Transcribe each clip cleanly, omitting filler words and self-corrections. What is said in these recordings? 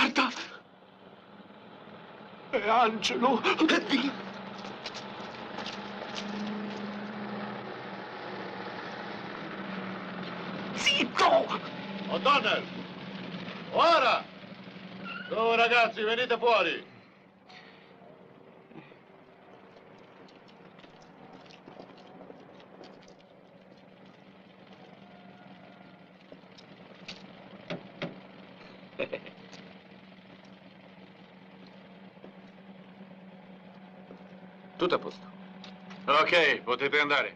Guarda! È Angelo! Zitto! O'Donnell! Ora! Su, ragazzi, venite fuori! Tutto a posto. Ok, potete andare.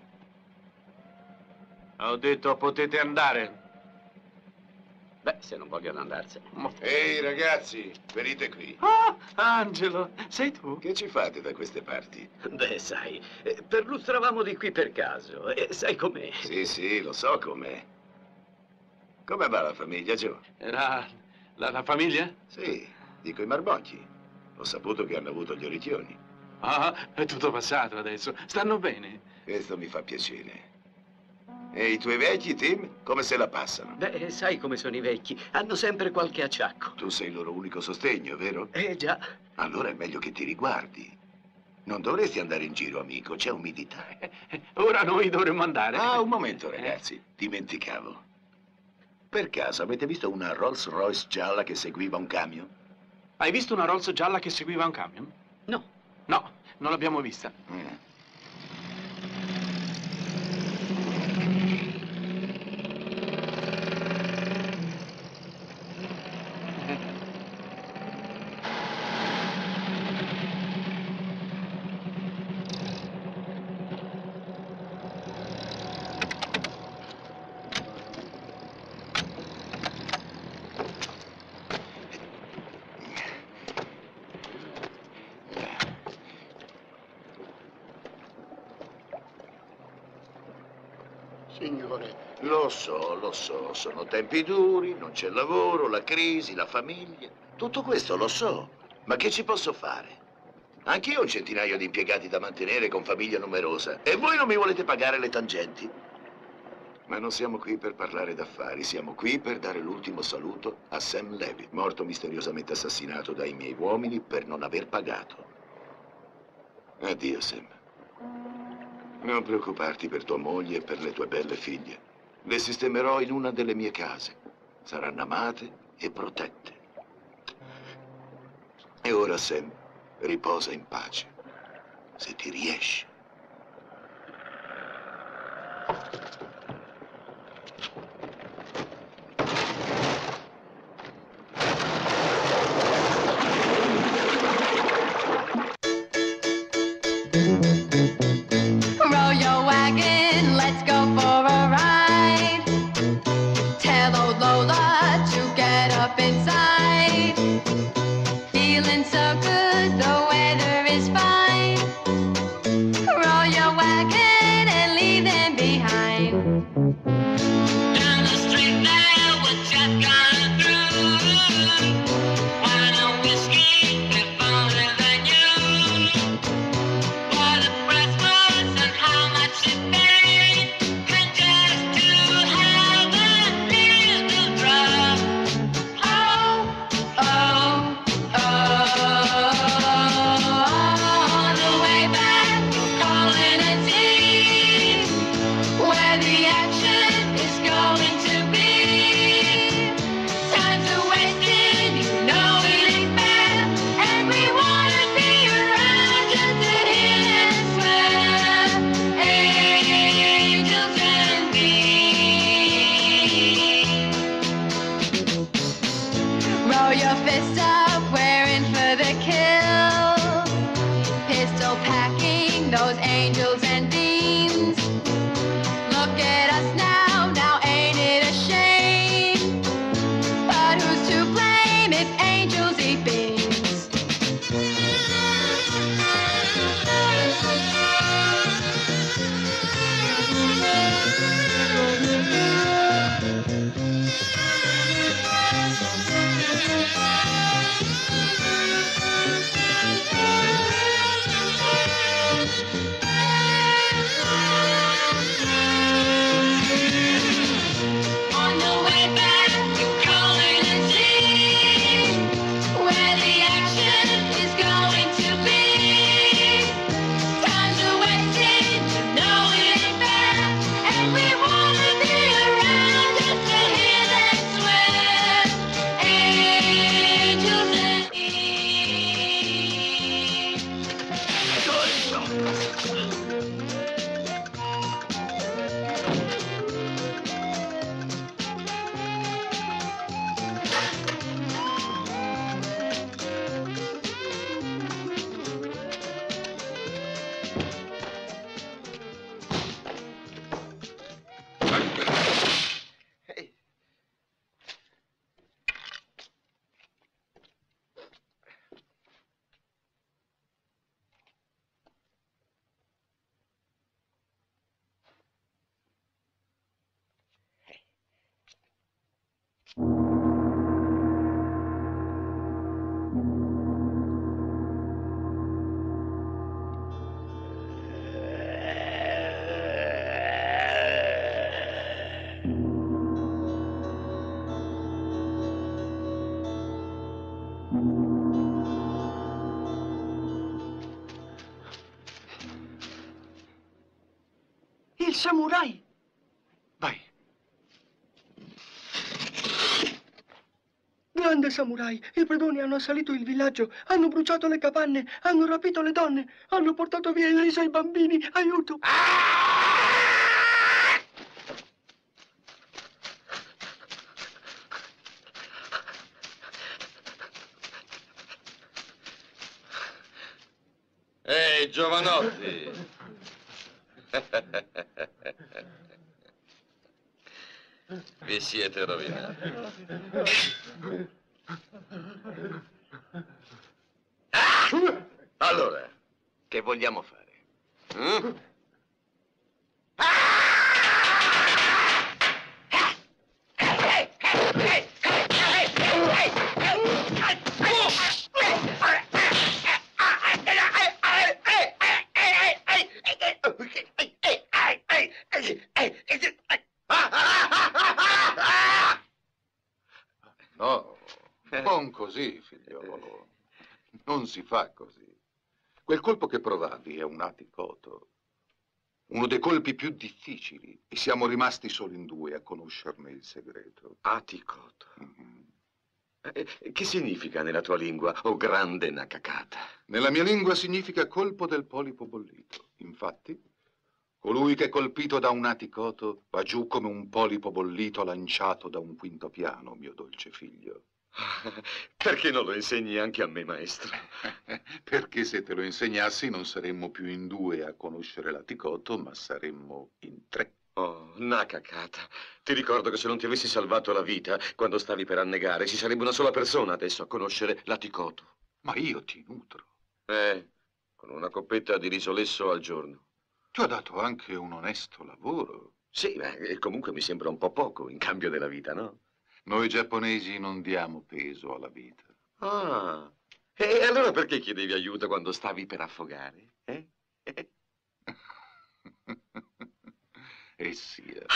Ho detto potete andare. Beh, se non vogliono andarsene. Ehi, ragazzi, venite qui. Ah, Angelo, sei tu? Che ci fate da queste parti? Beh, sai, perlustravamo di qui per caso. E sai com'è? Sì, lo so com'è. Come va la famiglia, Joe? La famiglia? Sì, dico i Marbocchi. Ho saputo che hanno avuto gli orecchioni. Ah, è tutto passato adesso. Stanno bene. Questo mi fa piacere. E i tuoi vecchi, Tim, come se la passano? Beh, sai come sono i vecchi. Hanno sempre qualche acciacco. Tu sei il loro unico sostegno, vero? Già. Allora è meglio che ti riguardi. Non dovresti andare in giro, amico, c'è umidità. Ora noi dovremmo andare. Ah, un momento, ragazzi. Dimenticavo. Per caso avete visto una Rolls Royce gialla che seguiva un camion? Hai visto una Rolls gialla che seguiva un camion? No. No, non l'abbiamo vista. Signore, lo so, sono tempi duri, non c'è lavoro, la crisi, la famiglia. Tutto questo lo so, ma che ci posso fare? Anch'io ho un centinaio di impiegati da mantenere con famiglia numerosa e voi non mi volete pagare le tangenti. Ma non siamo qui per parlare d'affari, siamo qui per dare l'ultimo saluto a Sam Levy, morto misteriosamente assassinato dai miei uomini per non aver pagato. Addio, Sam. Non preoccuparti per tua moglie e per le tue belle figlie. Le sistemerò in una delle mie case. Saranno amate e protette. E ora, Sam, riposa in pace, se ti riesce. Roll your wagon, let's go for a ride. Tell old Lola to get up inside. Feeling so good, the weather is fine. Roll your wagon and leave them behind. Down the street there, we're just gone through. Wine and whiskey, if only they knew what the price was and how much it paid. And just to have a little drop. Oh, oh, oh. il samurai! Vai. Grande samurai, i predoni hanno assalito il villaggio, hanno bruciato le capanne, hanno rapito le donne, hanno portato via il riso ai bambini. Aiuto! Ehi, giovanotti! Vi siete rovinati. Allora, che vogliamo fare? No, non così, figliolo. Non si fa così. Quel colpo che provavi è un Atikoto. Uno dei colpi più difficili. E siamo rimasti solo in due a conoscerne il segreto. Atikoto. Che significa nella tua lingua, o grande Nakakata? Nella mia lingua significa colpo del polipo bollito. Infatti, colui che è colpito da un Atikoto va giù come un polipo bollito lanciato da un quinto piano, mio dolce figlio. Perché non lo insegni anche a me, maestro? Perché se te lo insegnassi non saremmo più in due a conoscere l'Atikoto, ma saremmo in tre. Oh, Nakakata, ti ricordo che se non ti avessi salvato la vita quando stavi per annegare, ci sarebbe una sola persona adesso a conoscere l'Atikoto. Ma io ti nutro. Con una coppetta di riso lesso al giorno. Ti ho dato anche un onesto lavoro. Sì, ma comunque mi sembra un po' poco in cambio della vita, no? Noi giapponesi non diamo peso alla vita. Ah, e allora perché chiedevi aiuto quando stavi per affogare? E sia.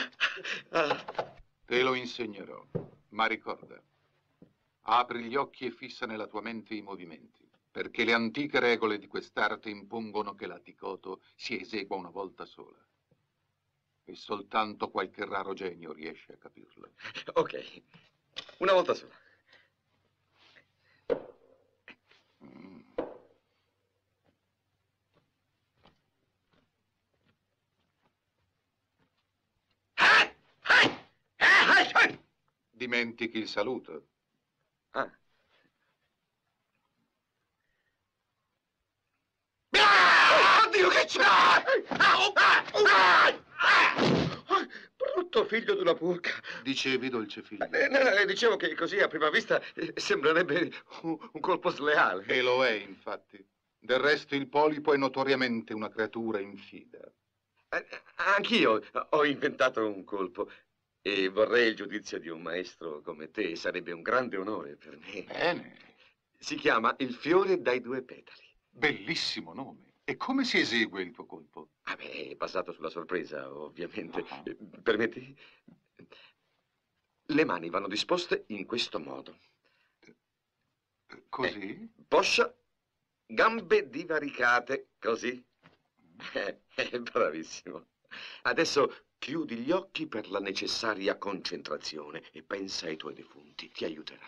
Te lo insegnerò, ma ricorda, apri gli occhi e fissa nella tua mente i movimenti, perché le antiche regole di quest'arte impongono che l'Atikoto si esegua una volta sola. E soltanto qualche raro genio riesce a capirlo. Ok, una volta sola. Dimentichi il saluto. Ah. Oddio, che c'è? Brutto figlio di una porca. Dicevi, dolce figlio? No, dicevo che così a prima vista sembrerebbe un colpo sleale. E lo è, infatti. Del resto il polipo è notoriamente una creatura infida. Anch'io ho inventato un colpo e vorrei il giudizio di un maestro come te. Sarebbe un grande onore per me. Bene. Si chiama il fiore dai due petali. Bellissimo nome. E come si esegue il tuo colpo? Ah beh, è basato sulla sorpresa, ovviamente. Permetti? Le mani vanno disposte in questo modo. Così? Poscia, gambe divaricate, così. Bravissimo. Adesso chiudi gli occhi per la necessaria concentrazione e pensa ai tuoi defunti. Ti aiuterà.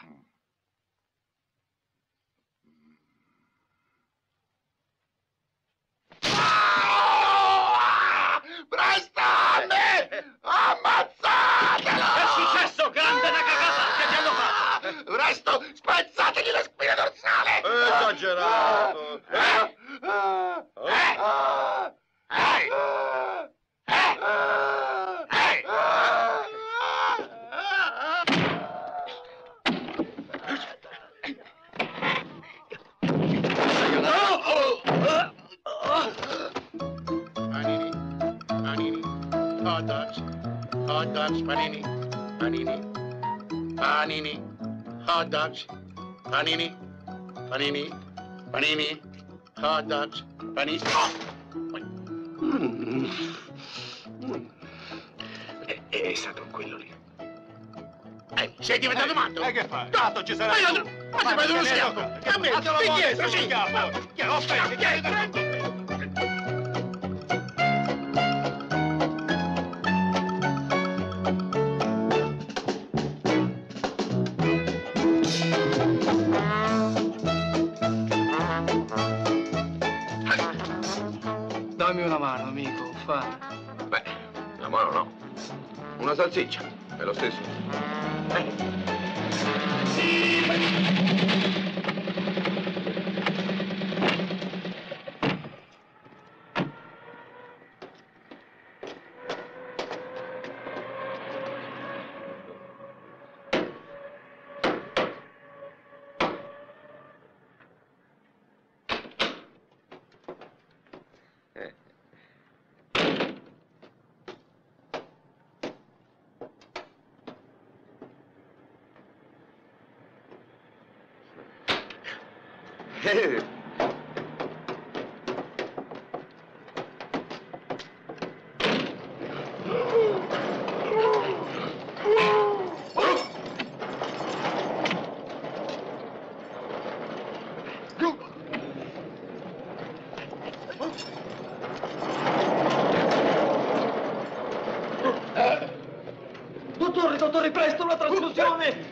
Presto, Anne! Ammazzatelo! Che è successo, grande Nakakata? Che ti hanno fatto? Presto, spezzategli la spina dorsale! Esagerato! Hot dogs, panini, panini, panini, hot dogs, panini, panini, panini, hot dogs, panini. È stato quello lì. Sei diventato matto? Che fai? Tanto ci sarà tu! Ma ti prendo uno schiaffo! A me, indietro, sì! Fammi una mano, amico, fammi. Beh, una mano no. Una salsiccia, è lo stesso. Dottore, presto, una trasfusione!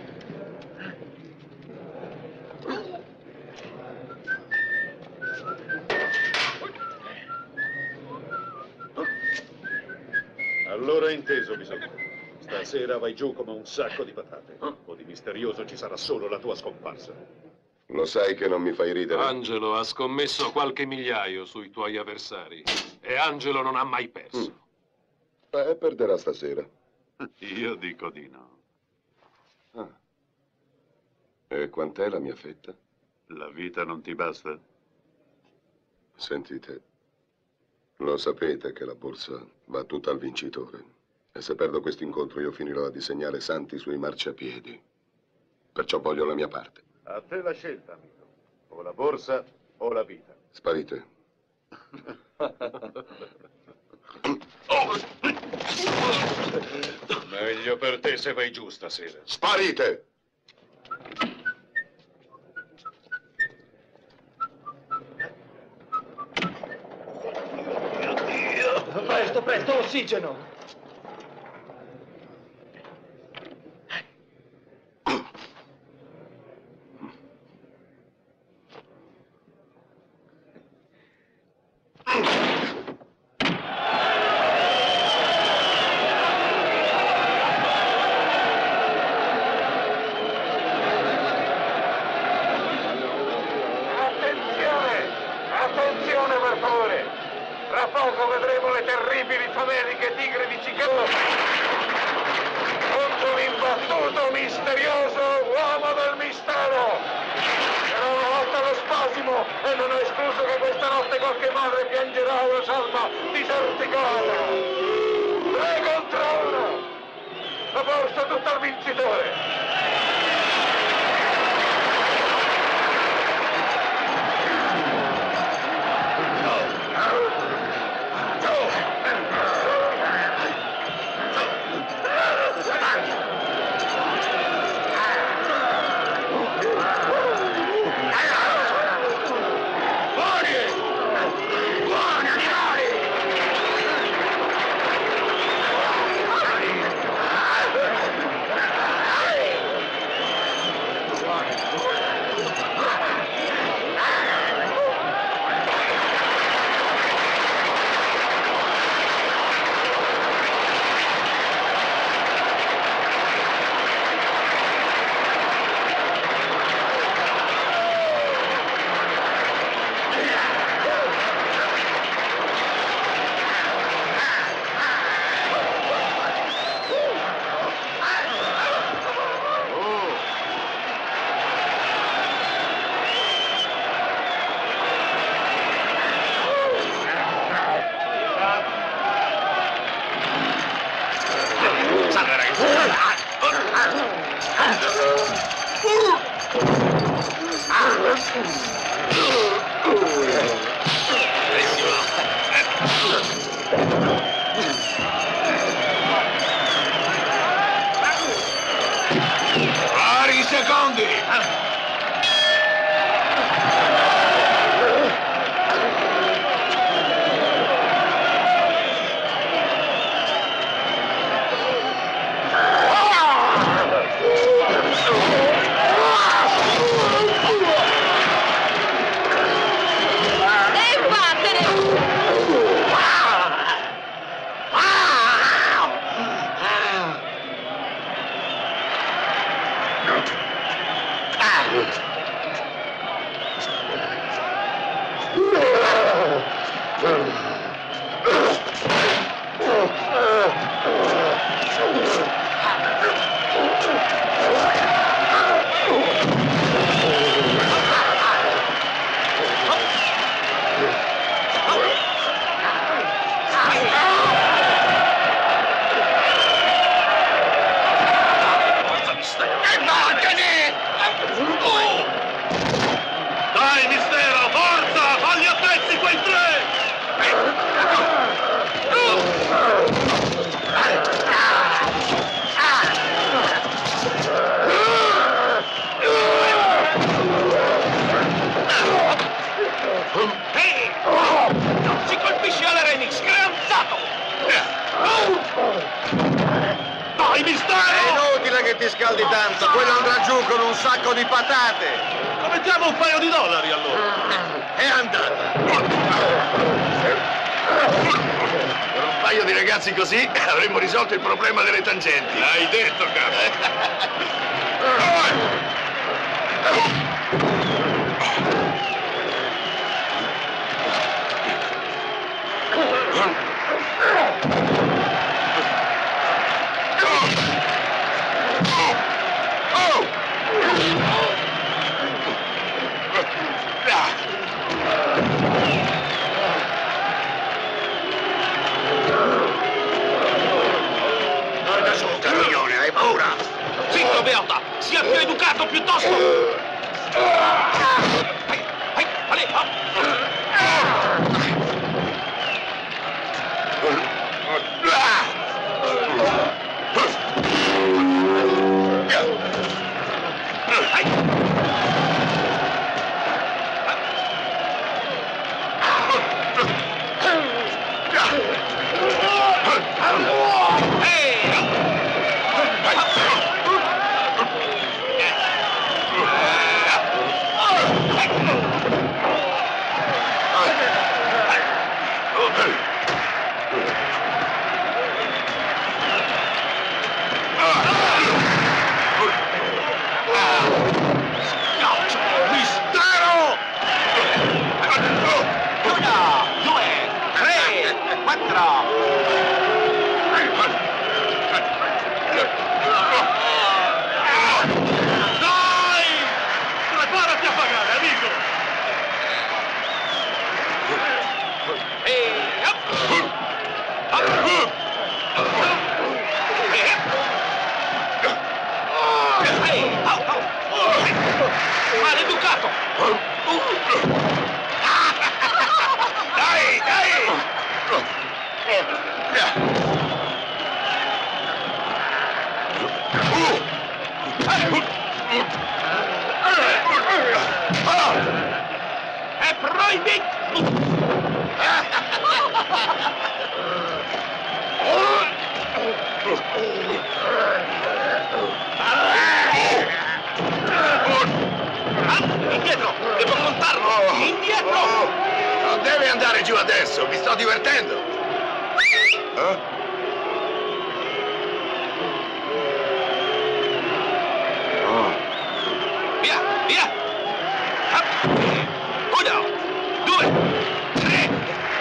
Allora inteso, bisogna. Stasera vai giù come un sacco di patate. O di misterioso ci sarà solo la tua scomparsa. Lo sai che non mi fai ridere? Angelo ha scommesso qualche migliaio sui tuoi avversari. E Angelo non ha mai perso. Perderà stasera. Io dico di no. Ah. E quant'è la mia fetta? La vita non ti basta? Sentite, lo sapete che la borsa va tutta al vincitore. E se perdo questo incontro io finirò a disegnare santi sui marciapiedi. Perciò voglio la mia parte. A te la scelta, amico. O la borsa o la vita. Sparite. Meglio per te se vai giù stasera. Sparite! Presto, presto, ossigeno! E non è escluso che questa notte qualche madre piangerà una salma diserticata. 3 contro 1. La borsa tutta al vincitore. Vari secondi! Devi battere! ti scaldi tanto, quello andrà giù con un sacco di patate. Mettiamo un paio di dollari allora. È andata. Con un paio di ragazzi così avremmo risolto il problema delle tangenti. L'hai detto, capo. Guarda su, carrognone, hai paura? Zitto, Beata! Sia più educato piuttosto! Maleducato! Dai, dai! È proibito! Indietro! Devo contarlo! Indietro! Non deve andare giù adesso, mi sto divertendo! Via! Via! Uno! Due! Tre!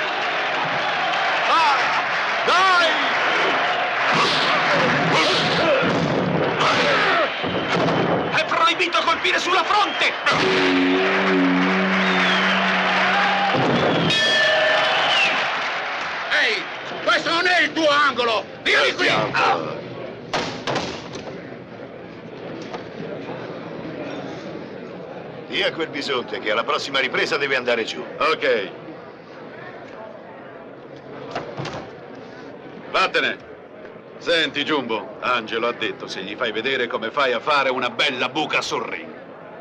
Dai! È proibito colpire sulla fronte! Ehi, questo non è il tuo angolo! Via di qui! Dì a quel bisonte che alla prossima ripresa deve andare giù. Ok. Vattene. Senti, Jumbo, Angelo ha detto se gli fai vedere come fai a fare una bella buca sul ring.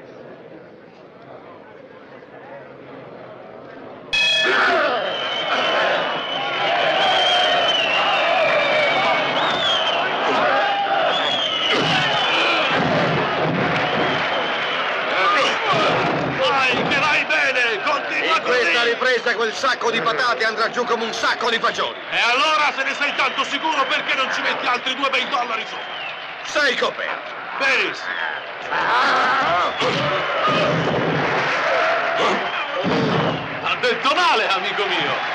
Ripresa quel sacco di patate andrà giù come un sacco di fagioli. E allora, se ne sei tanto sicuro, perché non ci metti altri 2 bei dollari sopra? Sei coperto. Benissimo. Ha detto male, amico mio.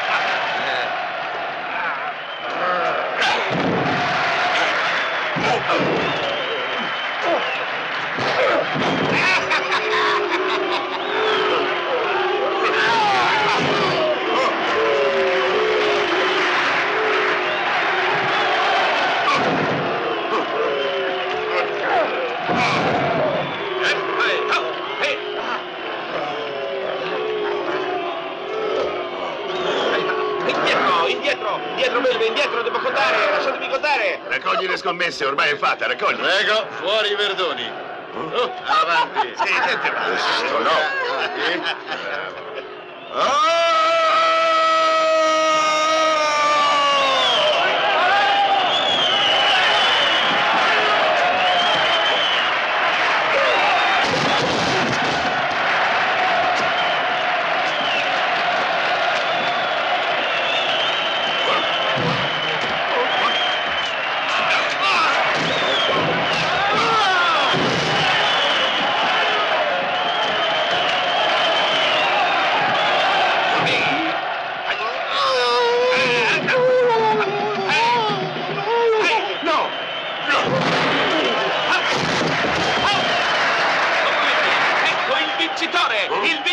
Indietro, belve, indietro, devo contare, lasciatemi contare. Raccogli le scommesse, ormai è fatta, raccogli. Prego, fuori i verdoni. Avanti. Sì, niente male. No.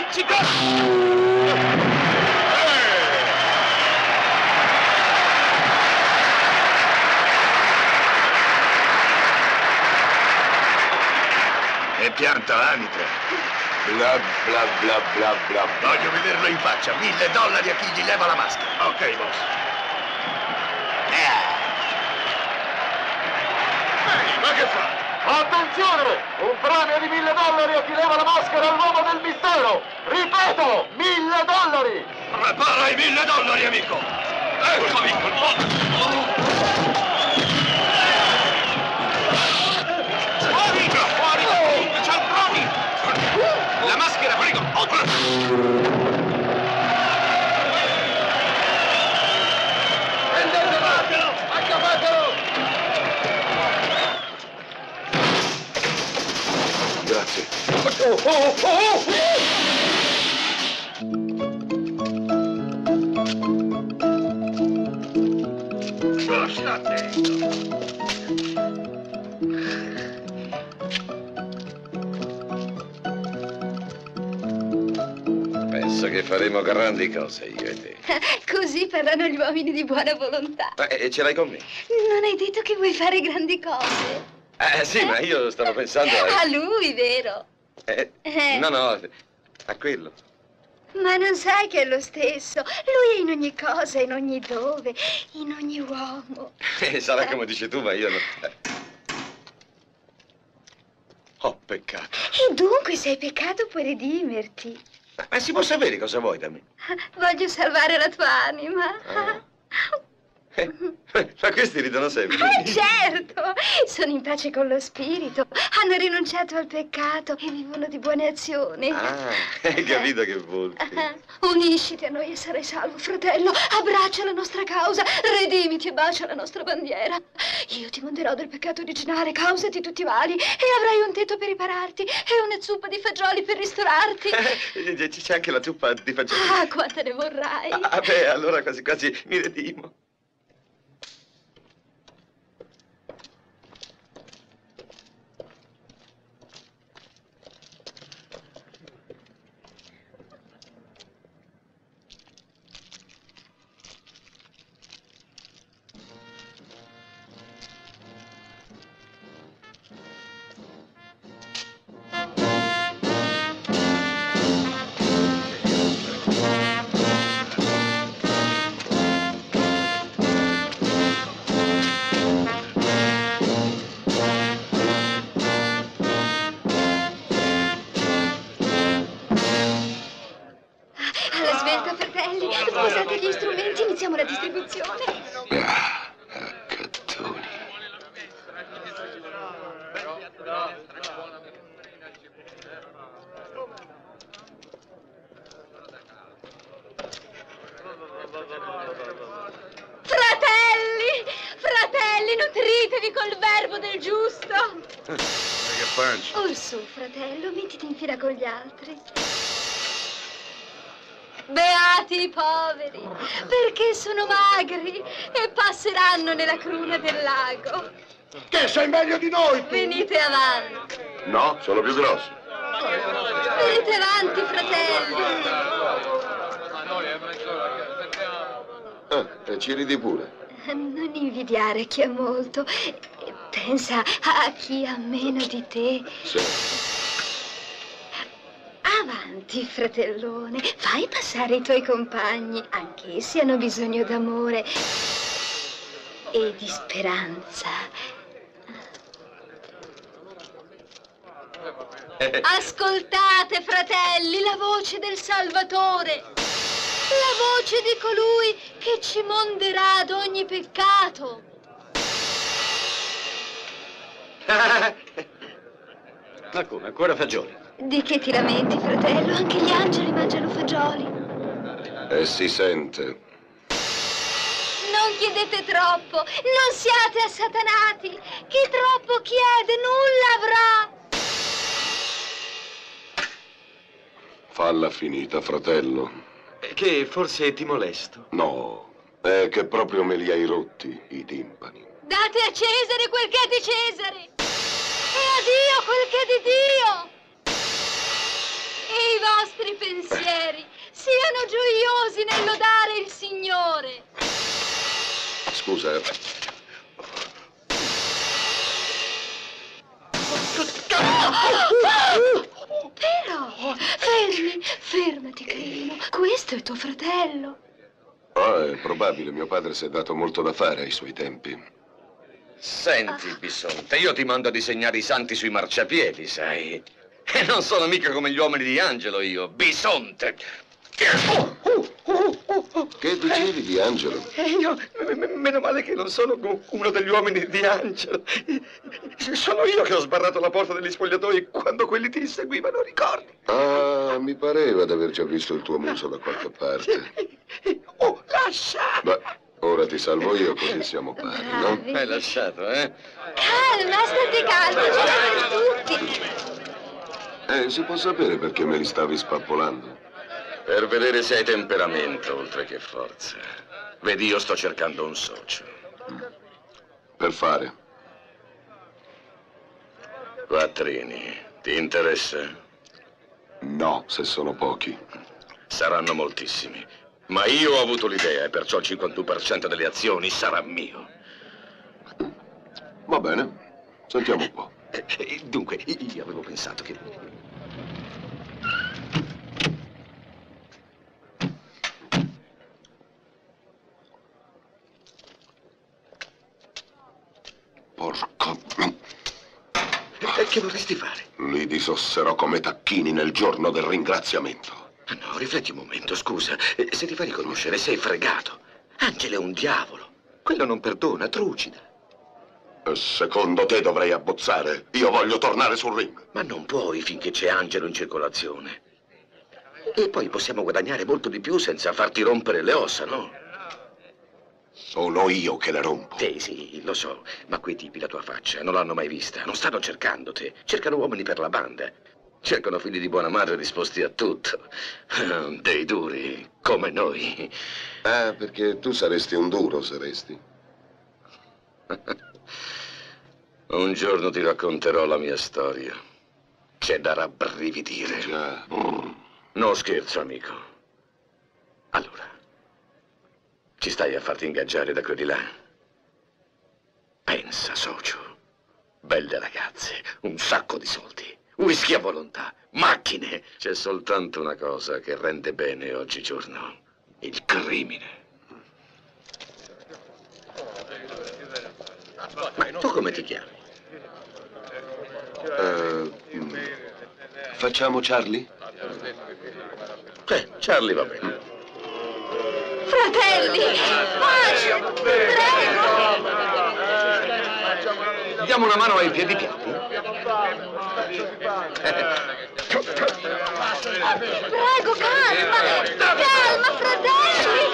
E pianta l'anitra. Bla bla bla bla bla. Voglio vederlo in faccia. $1000 a chi gli leva la maschera. Ok, boss. Ehi, ma che fa? Attenzione! Un premio di $1000 a chi leva la maschera all'uomo del mistero! Ripeto, $1000! Prepara i $1000, amico! Eccomi! Fuori! C'è il Brody! La maschera, prego! Prendetelo! Accavatelo! Grazie. Sta attento! Penso che faremo grandi cose io e te. Così parlano gli uomini di buona volontà. E ce l'hai con me? Non hai detto che vuoi fare grandi cose? Sì, ma io stavo pensando A lui, vero? No, a quello. Ma non sai che è lo stesso. Lui è in ogni cosa, in ogni dove, in ogni uomo. Sarà come dici tu, ma io non... Ho peccato. E dunque, se hai peccato, puoi redimerti. Ma si può sapere cosa vuoi da me? Voglio salvare la tua anima. Ma questi ridono sempre. Certo! Sono in pace con lo spirito, hanno rinunciato al peccato e vivono di buone azioni. Hai capito che volti. Unisciti a noi e sarai salvo, fratello. Abbraccia la nostra causa, redimiti e bacia la nostra bandiera. Io ti monterò del peccato originale, causa di tutti i mali, e avrai un tetto per ripararti e una zuppa di fagioli per ristorarti. C'è anche la zuppa di fagioli. Ah, quanta ne vorrai. Beh, allora quasi quasi mi redimo. Posate gli strumenti, iniziamo la distribuzione. Cattoni. Fratelli, nutritevi col verbo del giusto. Che pancia. Orsù, fratello, mettiti in fila con gli altri. Beati i poveri, perché sono magri e passeranno nella cruna del lago. Che sei meglio di noi! Venite avanti. No, sono più grossi. Venite avanti, fratelli. E ci ridi pure. Non invidiare chi ha molto. Pensa a chi ha meno di te. Sì. Avanti, fratellone, fai passare i tuoi compagni, anch'essi hanno bisogno d'amore e di speranza. Ascoltate, fratelli, la voce del Salvatore, la voce di colui che ci monderà ad ogni peccato. Ma come, ancora fagioli? Di che ti lamenti, fratello? Anche gli angeli mangiano fagioli. E si sente. Non chiedete troppo, non siate assatanati. Chi troppo chiede nulla avrà. Falla finita, fratello. Che forse ti molesto. No, è che proprio me li hai rotti, i timpani. Date a Cesare quel che è di Cesare e a Dio quel che è di Dio. e i vostri pensieri siano gioiosi nel lodare il Signore. Scusa. Però, fermati, carino. Questo è tuo fratello. Oh, è probabile, mio padre si è dato molto da fare ai suoi tempi. Senti, Bisonte, io ti mando a disegnare i santi sui marciapiedi, sai? E non sono mica come gli uomini di Angelo, io, Bisonte. Che dicevi di Angelo? Io, meno male che non sono uno degli uomini di Angelo. Sono io che ho sbarrato la porta degli spogliatoi quando quelli ti inseguivano, ricordi? Ah, mi pareva di aver già visto il tuo muso da qualche parte. Oh, lascia! Beh, ora ti salvo io, così siamo pari, no? Hai lasciato, eh? Calma, state calmo, ce l'ho per tutti. Si può sapere perché me li stavi spappolando? Per vedere se hai temperamento, oltre che forza. Vedi, io sto cercando un socio. Per fare? Quattrini, ti interessa? No, se sono pochi. Saranno moltissimi. Ma io ho avuto l'idea e perciò il 51% delle azioni sarà mio. Va bene, sentiamo un po'. Dunque, io avevo pensato che... Porco... Che vorresti fare? Li disosserò come tacchini nel giorno del ringraziamento. No, rifletti un momento, scusa. Se ti fai riconoscere, sei fregato. Angelo è un diavolo. Quello non perdona, trucida. Secondo te dovrei abbozzare? Io voglio tornare sul ring. Ma non puoi finché c'è Angelo in circolazione. E poi possiamo guadagnare molto di più senza farti rompere le ossa, no? Sono io che le rompo. Sì, lo so, ma quei tipi la tua faccia non l'hanno mai vista, non stanno cercando te, cercano uomini per la banda. Cercano figli di buona madre disposti a tutto. Dei duri, come noi. Ah, perché tu saresti un duro, saresti. Un giorno ti racconterò la mia storia. C'è da rabbrividire. Già. No scherzo, amico. Allora, ci stai a farti ingaggiare da quelli là? Pensa, socio. Belle ragazze, un sacco di soldi, whisky a volontà, macchine. C'è soltanto una cosa che rende bene oggigiorno: il crimine. Ma tu come ti chiami? Facciamo Charlie? Charlie va bene. Fratelli, bacio, prego. Diamo una mano ai piedi piatti. Prego, calma, calma, fratelli.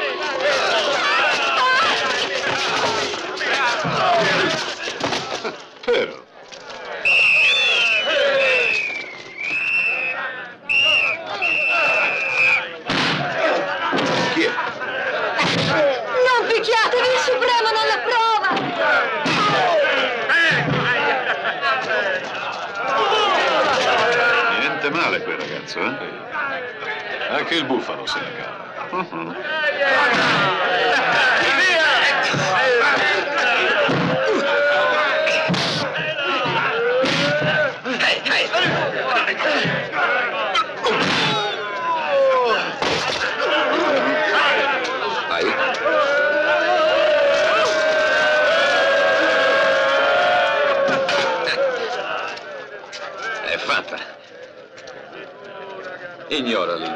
Però. Chi è? Non picchiatevi, il Supremo non l'approva. Niente male quel ragazzo, eh? Anche il bufalo se la cava. È fatta. Ignorali.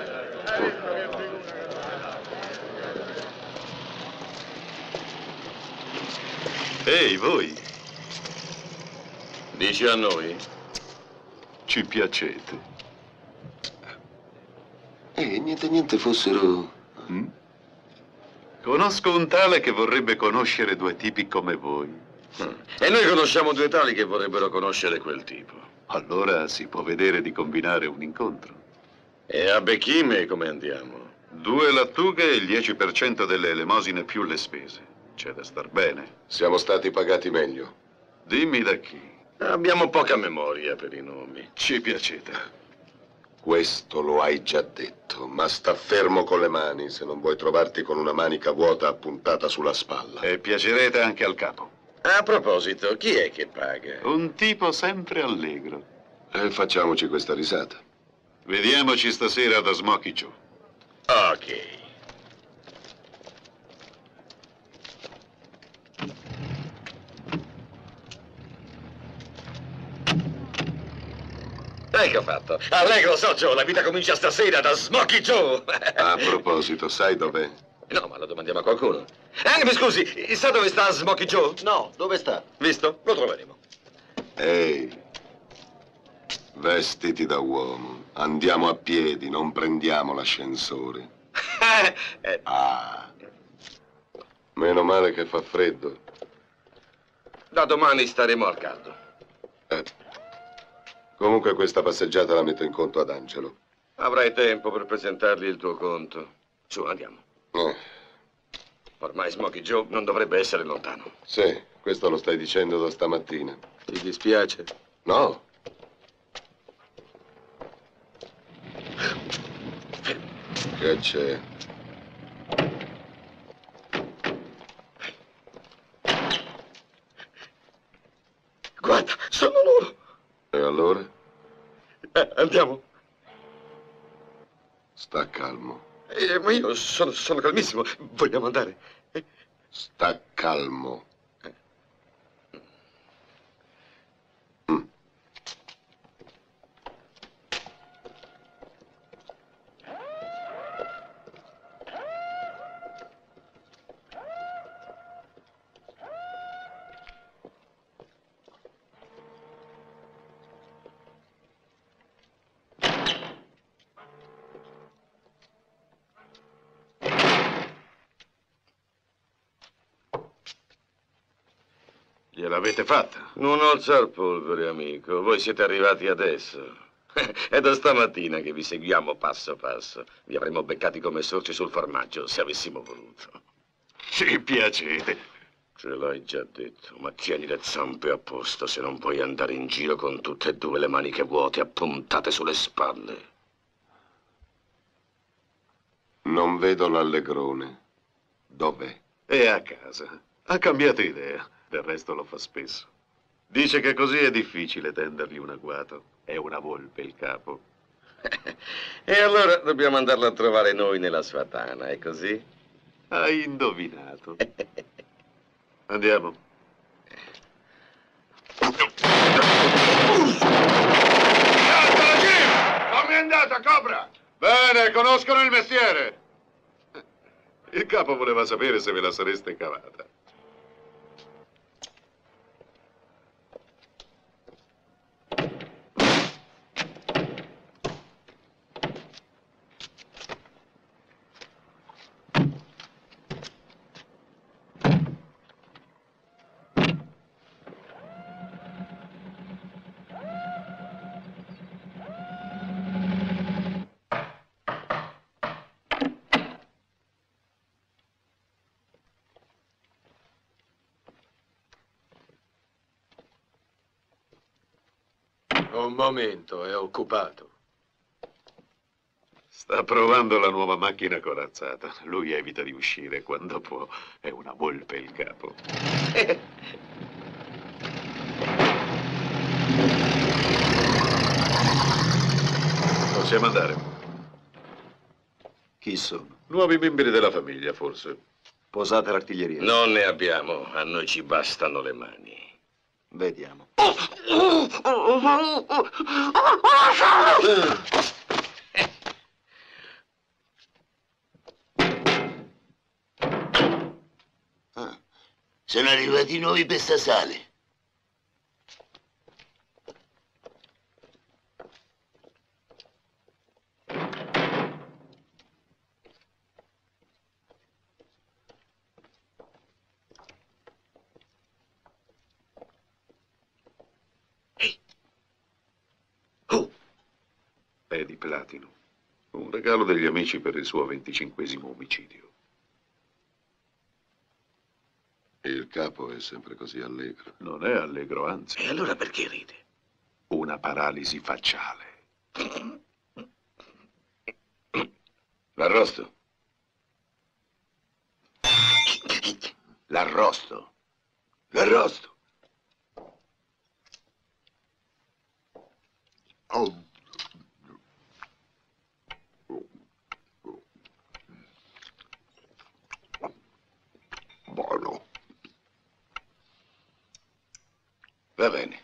Ehi, voi, Dici a noi? ci piacete. Niente fossero... Conosco un tale che vorrebbe conoscere due tipi come voi. E noi conosciamo due tali che vorrebbero conoscere quel tipo. Allora si può vedere di combinare un incontro. E a Bechime come andiamo? 2 lattughe e il 10% delle elemosine più le spese. C'è da star bene. Siamo stati pagati meglio. Dimmi da chi. Abbiamo poca memoria per i nomi. Ci piacete. Questo lo hai già detto, ma sta fermo con le mani se non vuoi trovarti con una manica vuota appuntata sulla spalla. E piacerete anche al capo. A proposito, chi è che paga? Un tipo sempre allegro. E facciamoci questa risata. Vediamoci stasera da Smoky Joe. Ok. Che ho fatto? Allegro, socio, la vita comincia stasera da Smoky Joe. A proposito, sai dov'è? No, ma lo domandiamo a qualcuno. Mi scusi, sa dove sta Smoky Joe? No, dove sta? Visto? Lo troveremo. Ehi, vestiti da uomo. Andiamo a piedi, non prendiamo l'ascensore. Meno male che fa freddo. Da domani staremo al caldo. Comunque questa passeggiata la metto in conto ad Angelo. Avrai tempo per presentargli il tuo conto. Su, andiamo. Ormai Smoky Joe non dovrebbe essere lontano. Sì, questo lo stai dicendo da stamattina. Ti dispiace? No. Che c'è? Guarda, sono loro. E allora? Andiamo. Sta calmo. Ma io sono calmissimo. Vogliamo andare? Sta calmo. Gliel'avete fatta? Non alzar polvere, amico. Voi siete arrivati adesso. È da stamattina che vi seguiamo passo passo. Vi avremmo beccati come sorci sul formaggio se avessimo voluto. Ci piacete. Ce l'hai già detto, ma tieni le zampe a posto se non puoi andare in giro con tutte e due le maniche vuote appuntate sulle spalle. Non vedo l'allegrone. Dov'è? È a casa. Ha cambiato idea. Del resto lo fa spesso. Dice che così è difficile tendergli un agguato. È una volpe il capo. E allora dobbiamo andarlo a trovare noi nella sua tana, è così? Hai indovinato. Andiamo. Come è andata, Cobra? Bene, conoscono il mestiere. Il capo voleva sapere se ve la sareste cavata. Un momento, è occupato. Sta provando la nuova macchina corazzata. Lui evita di uscire quando può. È una volpe il capo. Possiamo andare. Chi sono? Nuovi membri della famiglia, forse. Posate l'artiglieria. Non ne abbiamo, a noi ci bastano le mani. Vediamo. Sono arrivati nuovi pestasale. È di platino. Un regalo degli amici per il suo 25° omicidio. Il capo è sempre così allegro. Non è allegro, anzi. E allora perché ride? Una paralisi facciale. L'arrosto. L'arrosto. L'arrosto. Oh. Buono. Va bene.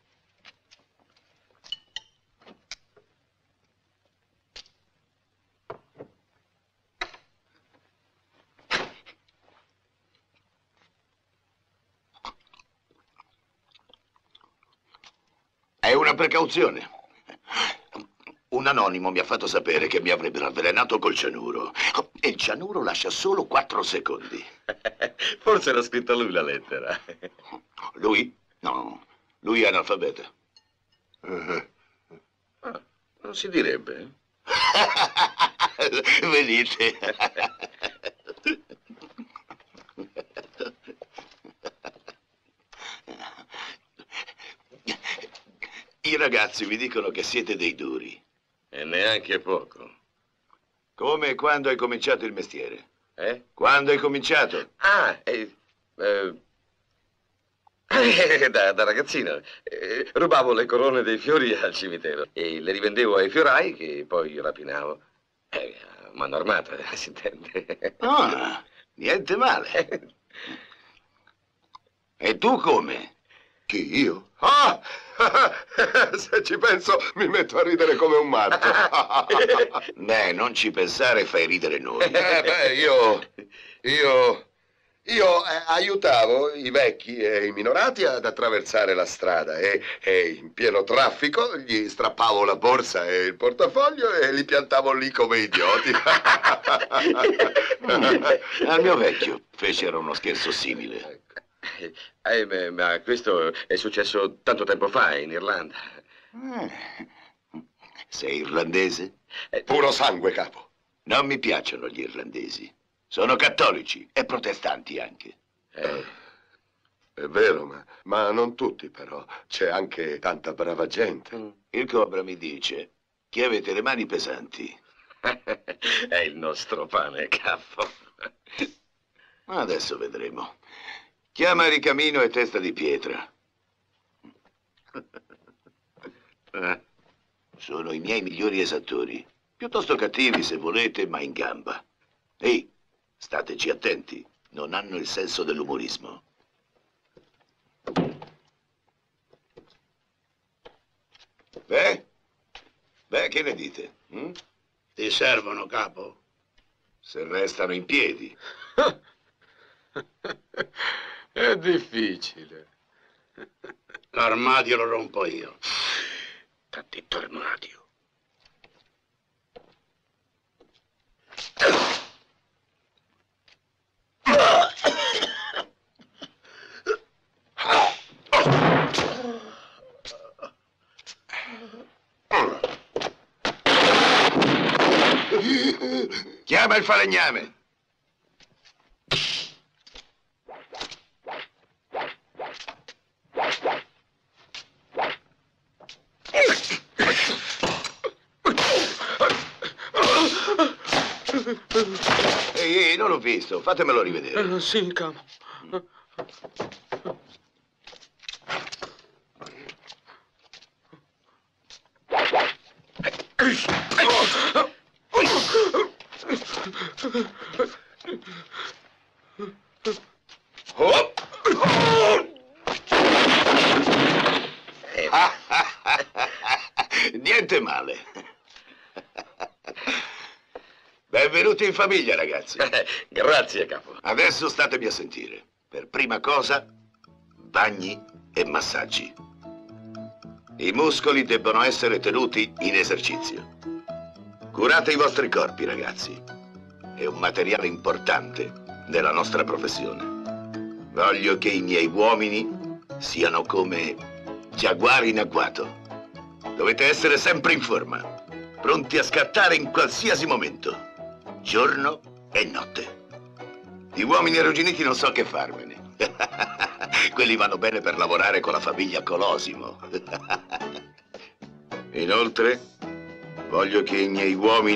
È una precauzione. Un anonimo mi ha fatto sapere che mi avrebbero avvelenato col cianuro. E il cianuro lascia solo 4 secondi. Forse l'ha scritta lui la lettera. Lui? No, lui è analfabeta. Ah, non si direbbe. Venite. I ragazzi mi dicono che siete dei duri. E neanche poco. Come quando hai cominciato il mestiere? Eh? Quando hai cominciato? Ah, da ragazzino. Rubavo le corone dei fiori al cimitero e le rivendevo ai fiorai che poi rapinavo. Mano armata, si intende. Ah, niente male. E tu come? Chi, io? Ah! Se ci penso mi metto a ridere come un matto. Beh, non ci pensare, fai ridere noi. Io aiutavo i vecchi e i minorati ad attraversare la strada e in pieno traffico gli strappavo la borsa e il portafoglio e li piantavo lì come idioti. Al mio vecchio fecero uno scherzo simile. Ma questo è successo tanto tempo fa in Irlanda. Sei irlandese? Puro sangue, capo. Non mi piacciono gli irlandesi. Sono cattolici e protestanti anche. È vero, ma non tutti, però. C'è anche tanta brava gente. Il Cobra mi dice che avete le mani pesanti. È il nostro pane, capo. Adesso vedremo. Chiama Ricamino e Testa di Pietra. Sono i miei migliori esattori. Piuttosto cattivi, se volete, ma in gamba. Ehi, stateci attenti. Non hanno il senso dell'umorismo. Beh, che ne dite? Ti servono, capo? Se restano in piedi. È difficile. L'armadio lo rompo io. T'ha detto armadio. Chiama il falegname. Ehi, non l'ho visto, fatemelo rivedere. Sì, capo. Niente male. Benvenuti in famiglia, ragazzi. Grazie, capo. Adesso statemi a sentire. Per prima cosa, bagni e massaggi. I muscoli debbono essere tenuti in esercizio. Curate i vostri corpi, ragazzi. È un materiale importante nella nostra professione. Voglio che i miei uomini siano come giaguari in agguato. Dovete essere sempre in forma, pronti a scattare in qualsiasi momento, giorno e notte. Gli uomini arrugginiti non so che farmene. Quelli vanno bene per lavorare con la famiglia Colosimo. Inoltre, voglio che i miei uomini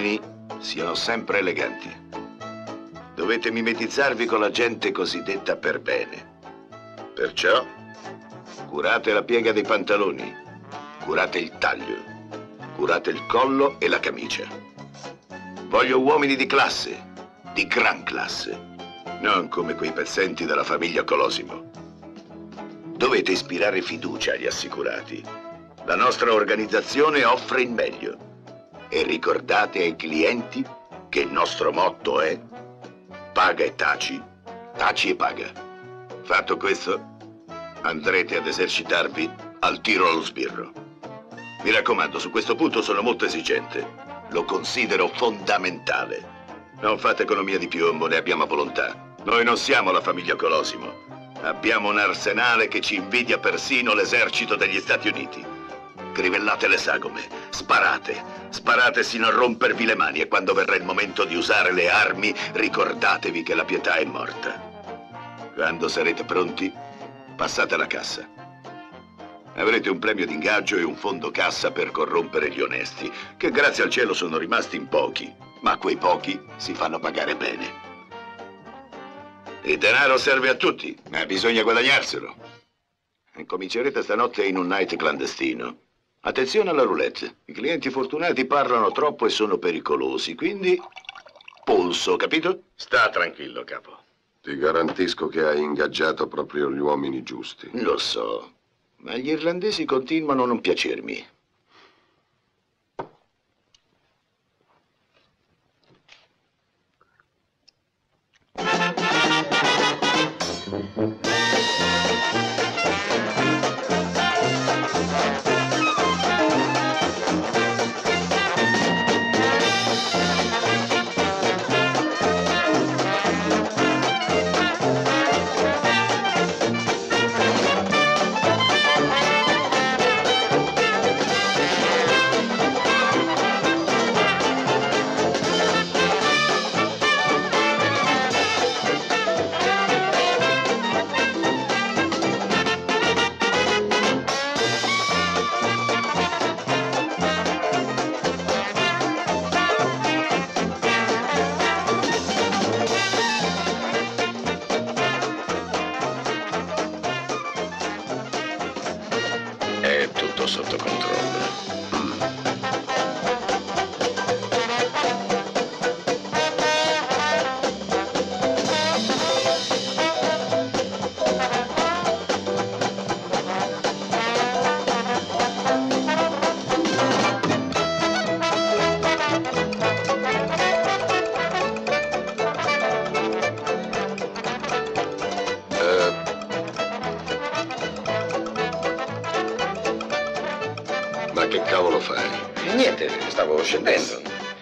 siano sempre eleganti. Dovete mimetizzarvi con la gente cosiddetta per bene. Perciò, curate la piega dei pantaloni, curate il taglio, curate il collo e la camicia. Voglio uomini di classe, di gran classe, non come quei pezzenti della famiglia Colosimo. Dovete ispirare fiducia agli assicurati. La nostra organizzazione offre il meglio. E ricordate ai clienti che il nostro motto è paga e taci, taci e paga. Fatto questo, andrete ad esercitarvi al tiro allo sbirro. Mi raccomando, su questo punto sono molto esigente. Lo considero fondamentale. Non fate economia di piombo, ne abbiamo volontà. Noi non siamo la famiglia Colosimo. Abbiamo un arsenale che ci invidia persino l'esercito degli Stati Uniti. Crivellate le sagome, sparate sino a rompervi le mani e quando verrà il momento di usare le armi, ricordatevi che la pietà è morta. Quando sarete pronti, passate alla cassa. Avrete un premio d'ingaggio e un fondo cassa per corrompere gli onesti, che grazie al cielo sono rimasti in pochi, ma quei pochi si fanno pagare bene. Il denaro serve a tutti, ma bisogna guadagnarselo. Comincerete stanotte in un night clandestino. Attenzione alla roulette. I clienti fortunati parlano troppo e sono pericolosi, quindi polso, capito? Sta tranquillo, capo. Ti garantisco che hai ingaggiato proprio gli uomini giusti. Lo so, ma gli irlandesi continuano a non piacermi. È tutto sotto controllo. Ma che cavolo fai? Niente, stavo scendendo.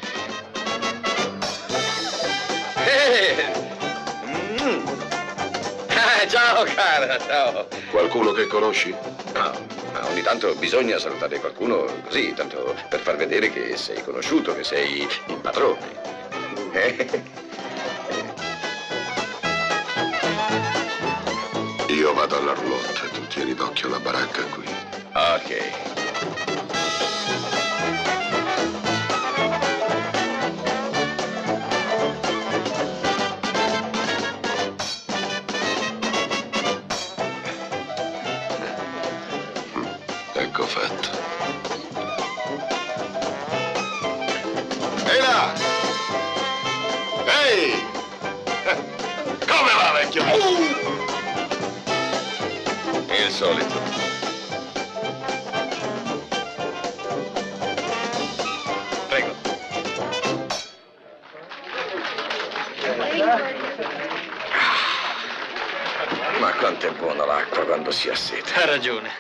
Ciao, cara, ciao. Qualcuno che conosci? No, ma ogni tanto bisogna salutare qualcuno così, tanto per far vedere che sei conosciuto, che sei il padrone. Io vado alla roulotte, tu tieni d'occhio la baracca qui. Ok. Ecco fatto. Ehi là! Ehi! Come va, vecchio? Il solito. Prego. Ma quanto è buona l'acqua quando si ha sete. Ha ragione.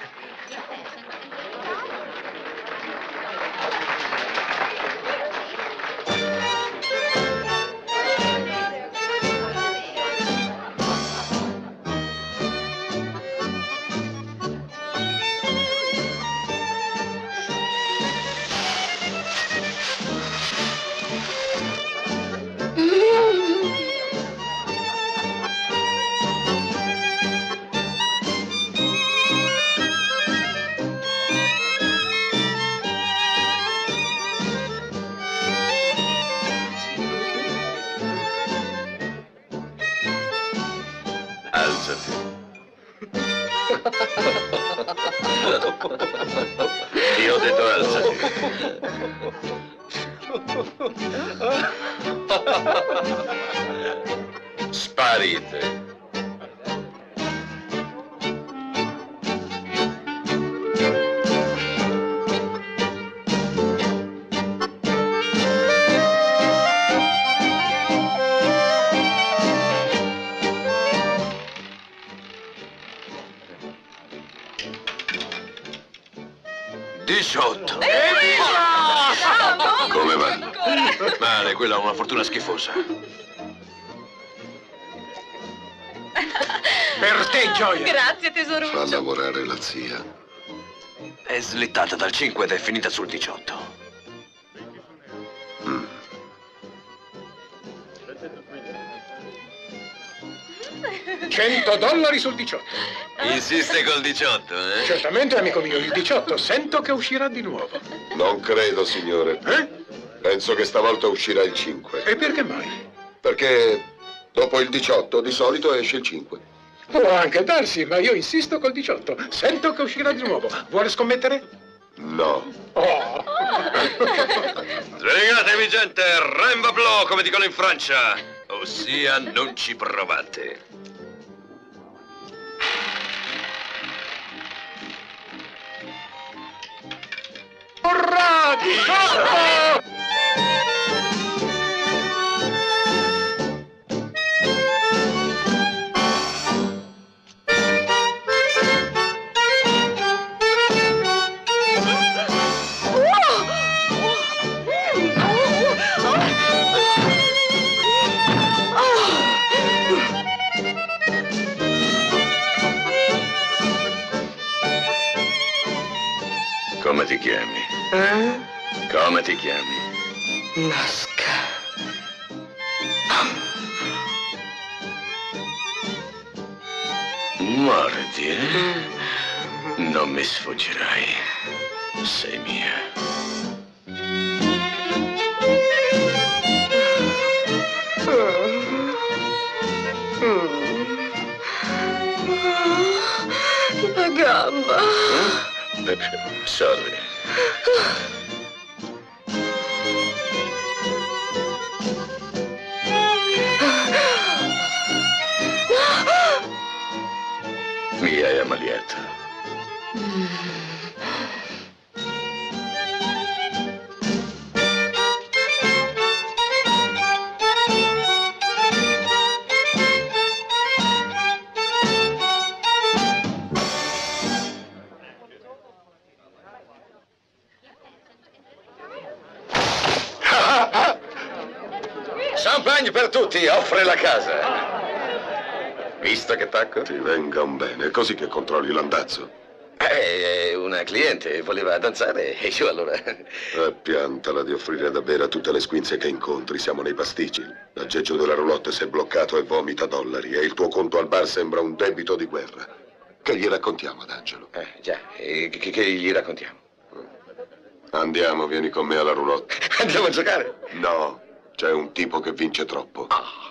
alzati. Io ho detto alzati. Sparite. Come va? Male, quella ha una fortuna schifosa. Per te, Gioia. Grazie, tesoruccio. Fa lavorare la zia. È slittata dal 5 ed è finita sul 18. $100 sul 18. Insiste col 18, eh? Certamente, amico mio, il 18 sento che uscirà di nuovo. Non credo, signore. Penso che stavolta uscirà il 5. E perché mai? Perché dopo il 18 di solito esce il 5. Può anche darsi, ma io insisto col 18. Sento che uscirà di nuovo. Vuole scommettere? No. Oh. Sbrigatevi, gente! Rembablo, come dicono in Francia. Ossia, non ci provate. Corradi! Corro! Come ti chiami? Come ti chiami? Nasca. Mordi, eh? Non mi sfuggirai. Sei mia. La gamba. Sorry. Mi hai ammaliato. Champagne per tutti, offre la casa. Visto che tacco? Ti venga un bene, così che controlli l'andazzo. Una cliente voleva danzare e io allora... Piantala di offrire da bere a tutte le squinze che incontri, siamo nei pasticci. L'aggeggio della roulotte si è bloccato e vomita dollari e il tuo conto al bar sembra un debito di guerra. Che gli raccontiamo ad Angelo? Già, e che gli raccontiamo? Andiamo, vieni con me alla roulotte. Andiamo a giocare? No, c'è un tipo che vince troppo.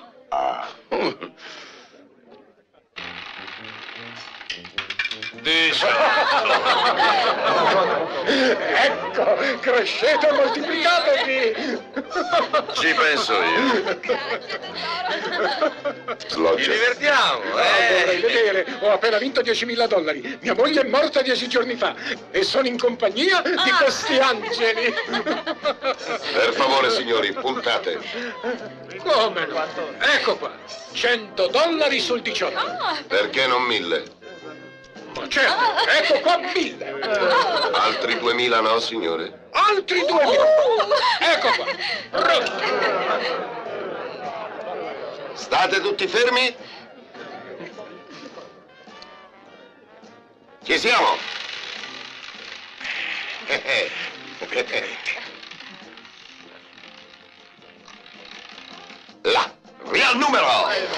Ecco, crescete e moltiplicatevi! Ci penso io. Ci divertiamo, Vorrei vedere, ho appena vinto $10.000. Mia moglie è morta 10 giorni fa e sono in compagnia di questi angeli. Per favore, signori, puntate. Come no? Ecco qua, $100 sul 18. Perché non 1.000? Ma certo, ecco qua 1.000. Altri 2.000 no, signore? Altri 2.000. Ecco qua. State tutti fermi? Ci siamo? Là. Via il numero!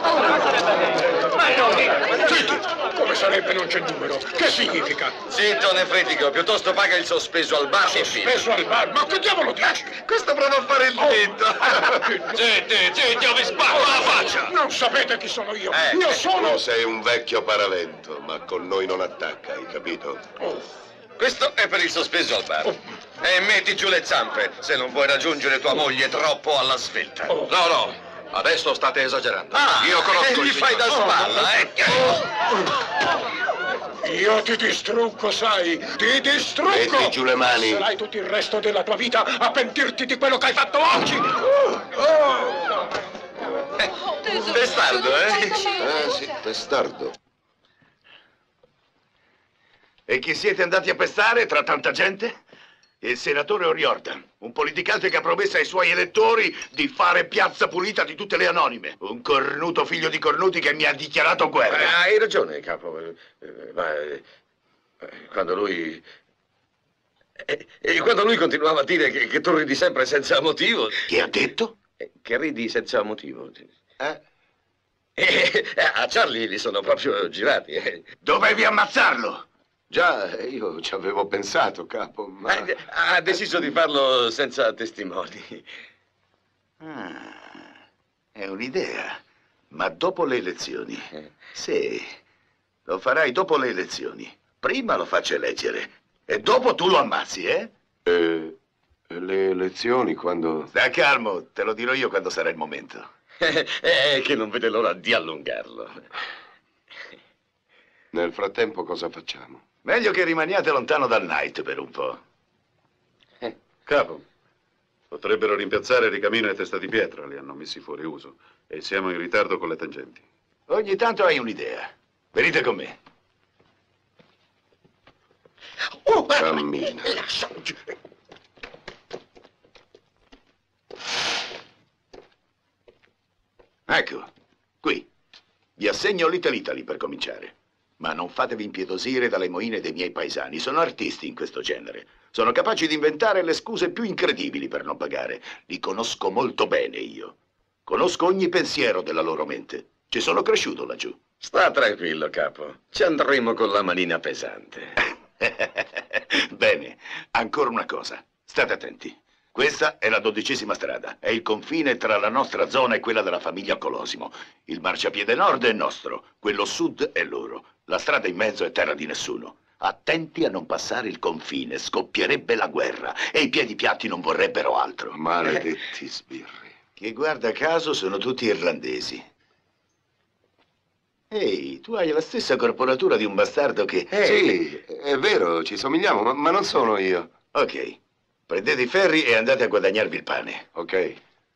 Zitti! Come sarebbe non c'è numero? Che significa? Zitto, nefritico, piuttosto paga il sospeso al bar. Sospeso al bar? Ma che diavolo dici? Questo prova a fare il detto. Zitti, o vi spacco la faccia! Non sapete chi sono io. Io sono... Tu sei un vecchio paravento, ma con noi non attacca, hai capito? Questo è per il sospeso al bar. E metti giù le zampe, se non vuoi raggiungere tua moglie troppo alla svelta. No. Adesso state esagerando. Io conosco il gli fai da spalla, Io ti distruggo, sai? Ti distruggo! Metti giù le mani. Sarai tutto il resto della tua vita a pentirti di quello che hai fatto oggi! Testardo, eh? Sì, testardo. E chi siete andati a pestare tra tanta gente? Il senatore O'Riordan, un politicante che ha promesso ai suoi elettori di fare piazza pulita di tutte le anonime. Un cornuto figlio di cornuti che mi ha dichiarato guerra. Hai ragione, capo. Quando lui continuava a dire che tu ridi sempre senza motivo. Chi ha detto? Che ridi senza motivo. A Charlie li sono proprio girati. Dovevi ammazzarlo! Già, io ci avevo pensato, capo, ma... Ha deciso di farlo senza testimoni. È un'idea. Ma dopo le elezioni. Sì, lo farai dopo le elezioni. Prima lo faccio eleggere. E dopo tu lo ammazzi, eh? Le elezioni quando... Sta calmo, te lo dirò io quando sarà il momento. Che non vede l'ora di allungarlo. Nel frattempo cosa facciamo? Meglio che rimaniate lontano dal Night per un po'. Capo, potrebbero rimpiazzare Ricamino e Testa di Pietra, li hanno messi fuori uso. E siamo in ritardo con le tangenti. Ogni tanto hai un'idea. Venite con me. Cammina. Ecco, qui. Vi assegno Little Italy per cominciare. Ma non fatevi impietosire dalle moine dei miei paesani. Sono artisti in questo genere. Sono capaci di inventare le scuse più incredibili per non pagare. Li conosco molto bene io. Conosco ogni pensiero della loro mente. Ci sono cresciuto laggiù. Sta tranquillo, capo. Ci andremo con la manina pesante. Bene, ancora una cosa. State attenti. Questa è la 12ª strada. È il confine tra la nostra zona e quella della famiglia Colosimo. Il marciapiede nord è nostro, quello sud è loro. La strada in mezzo è terra di nessuno. Attenti a non passare il confine, scoppierebbe la guerra e i piedi piatti non vorrebbero altro. Maledetti sbirri. Che guarda caso sono tutti irlandesi. Ehi, tu hai la stessa corporatura di un bastardo che... Sì, è vero, ci somigliamo, ma non sono io. Ok, prendete i ferri e andate a guadagnarvi il pane. Ok.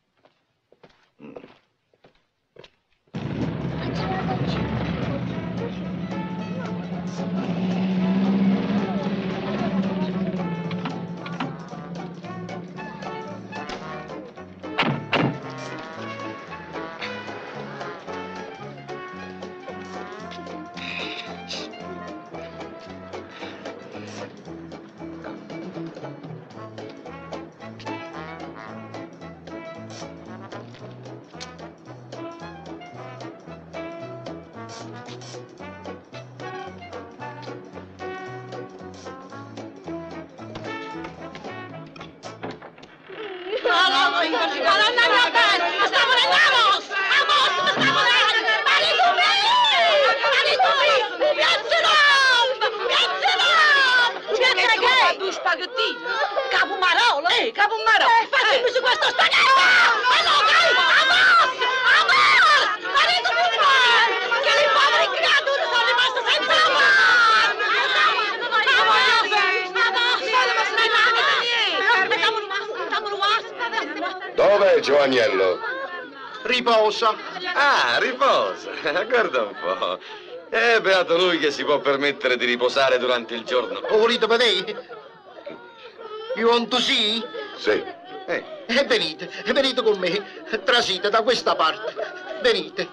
Dov'è Giovaniello? Riposa. Ah, riposa. Guarda un po'. Beato lui che si può permettere di riposare durante il giorno. Ho volete vedere? You want to see? Sì. Venite con me. Trasite da questa parte. Venite.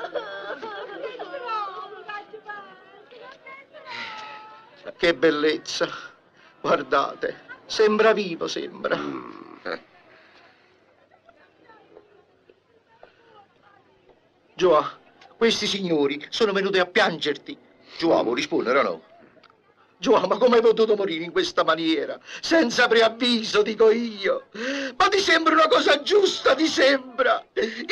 Che bellezza. Guardate. Sembra vivo, sembra. Gioà, questi signori sono venuti a piangerti. Gioà, vuoi rispondere o no? Gioà, ma come hai potuto morire in questa maniera? Senza preavviso, dico io. Ma ti sembra una cosa giusta, ti sembra?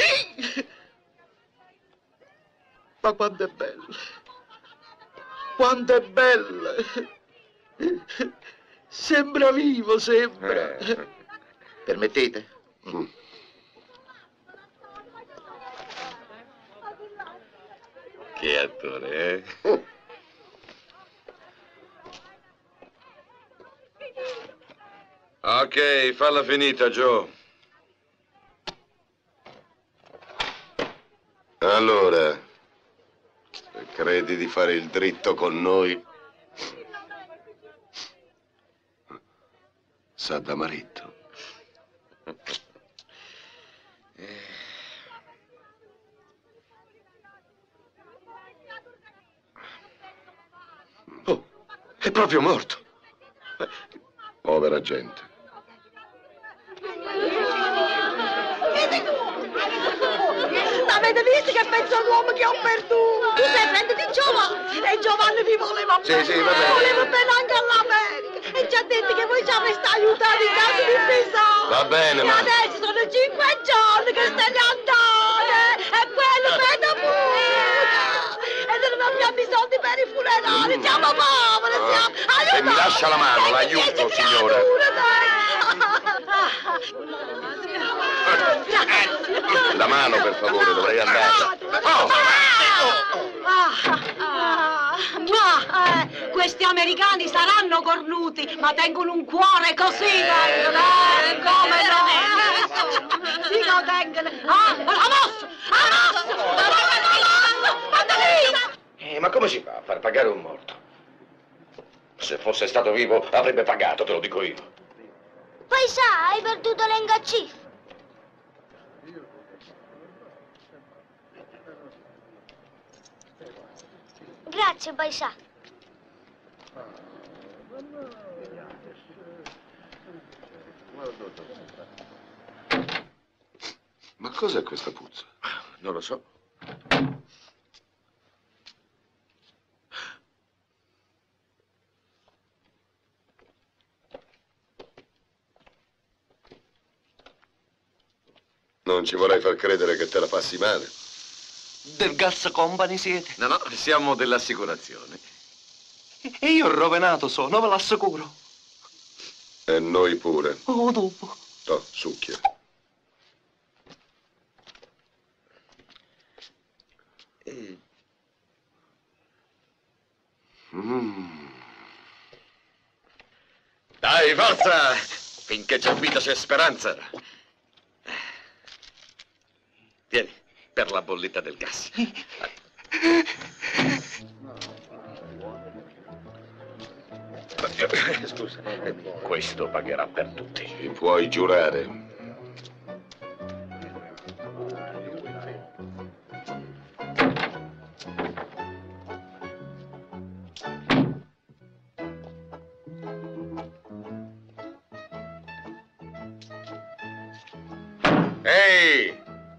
Ma quanto è bella! Quanto è bella! Sembra vivo, sembra. Permettete? Che attore, eh? Ok, falla finita, Joe. Allora, se credi di fare il dritto con noi, sa da marito. Oh, è proprio morto. Povera gente. Avete visto che penso all'uomo che ho perduto? Tu sei prenditi e Giovanni vi voleva bene. Sì, va bene. Voleva bene anche all'America. E ci ha detto che voi ci avreste aiutato in caso di bisogno. Va bene, e ma... adesso sono 5 giorni che stai andando. E quello vede pure. E non abbiamo i soldi per i funerali. Siamo poveri, siamo... Aiutate. Se mi lascia la mano, l'aiuto, signora. La mano, per favore, dovrei andare. Questi americani saranno cornuti, ma tengono un cuore così, come no? Sì, lo tengono. La mossa! Ma come si fa a far pagare un morto? Se fosse stato vivo avrebbe pagato, te lo dico io. Paesà, hai perduto l'engacif. Grazie, paesà. Ma cos'è questa puzza? Non lo so. Non ci vorrei far credere che te la passi male. Del Gas Company siete? No, siamo dell'assicurazione. E io rovinato sono, ve l'assicuro. E noi pure. Oh, dopo. Oh, succhia. Dai, forza! Finché c'è vita c'è speranza. Tieni, per la bolletta del gas. Scusa, questo pagherà per tutti. Ti puoi giurare? Ehi!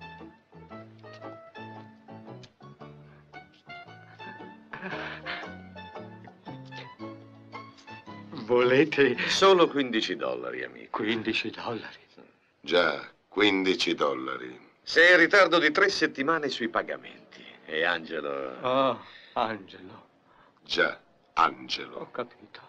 Volete? Solo $15, amico. $15? Già, $15. Sei in ritardo di 3 settimane sui pagamenti. E Angelo... Oh, Angelo. Già, Angelo. Ho capito.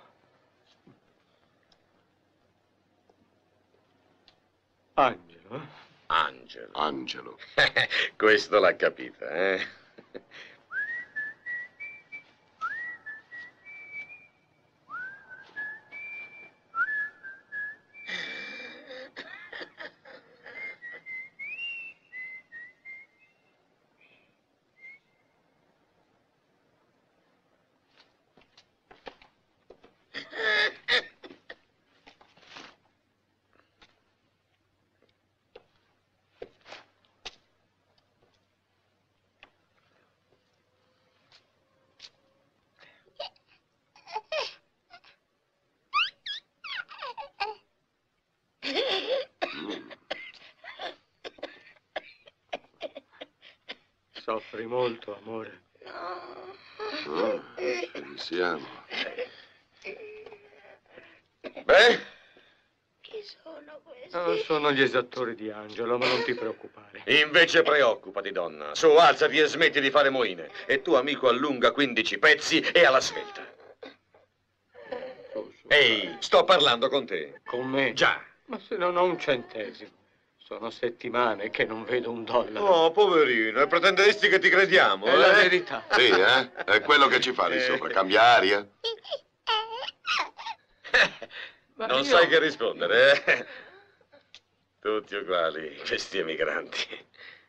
Angelo? Angelo. Angelo. Questo l'ha capita, eh? Soffri molto, amore. Oh, ci siamo. Beh? Chi sono questi? No, sono gli esattori di Angelo, ma non ti preoccupare. Invece preoccupati, donna. Su, alzati e smetti di fare moine. E tu, amico, allunga 15 pezzi e alla svelta. Ehi, sto parlando con te. Con me? Già. Ma se non ho un centesimo. Sono settimane che non vedo un dollaro. Oh, poverino, e pretenderesti che ti crediamo? È la verità. Sì, È quello che ci fa lì sopra, cambia aria. Non sai che rispondere, eh? Tutti uguali, questi emigranti.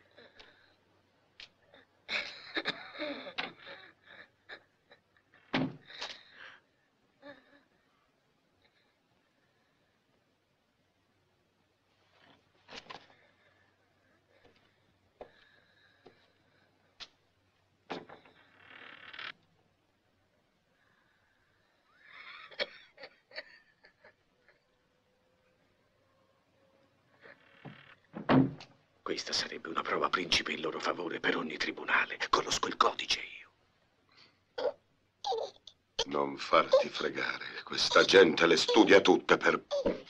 Questa sarebbe una prova principe in loro favore per ogni tribunale. Conosco il codice io. Non farti fregare. Questa gente le studia tutte per...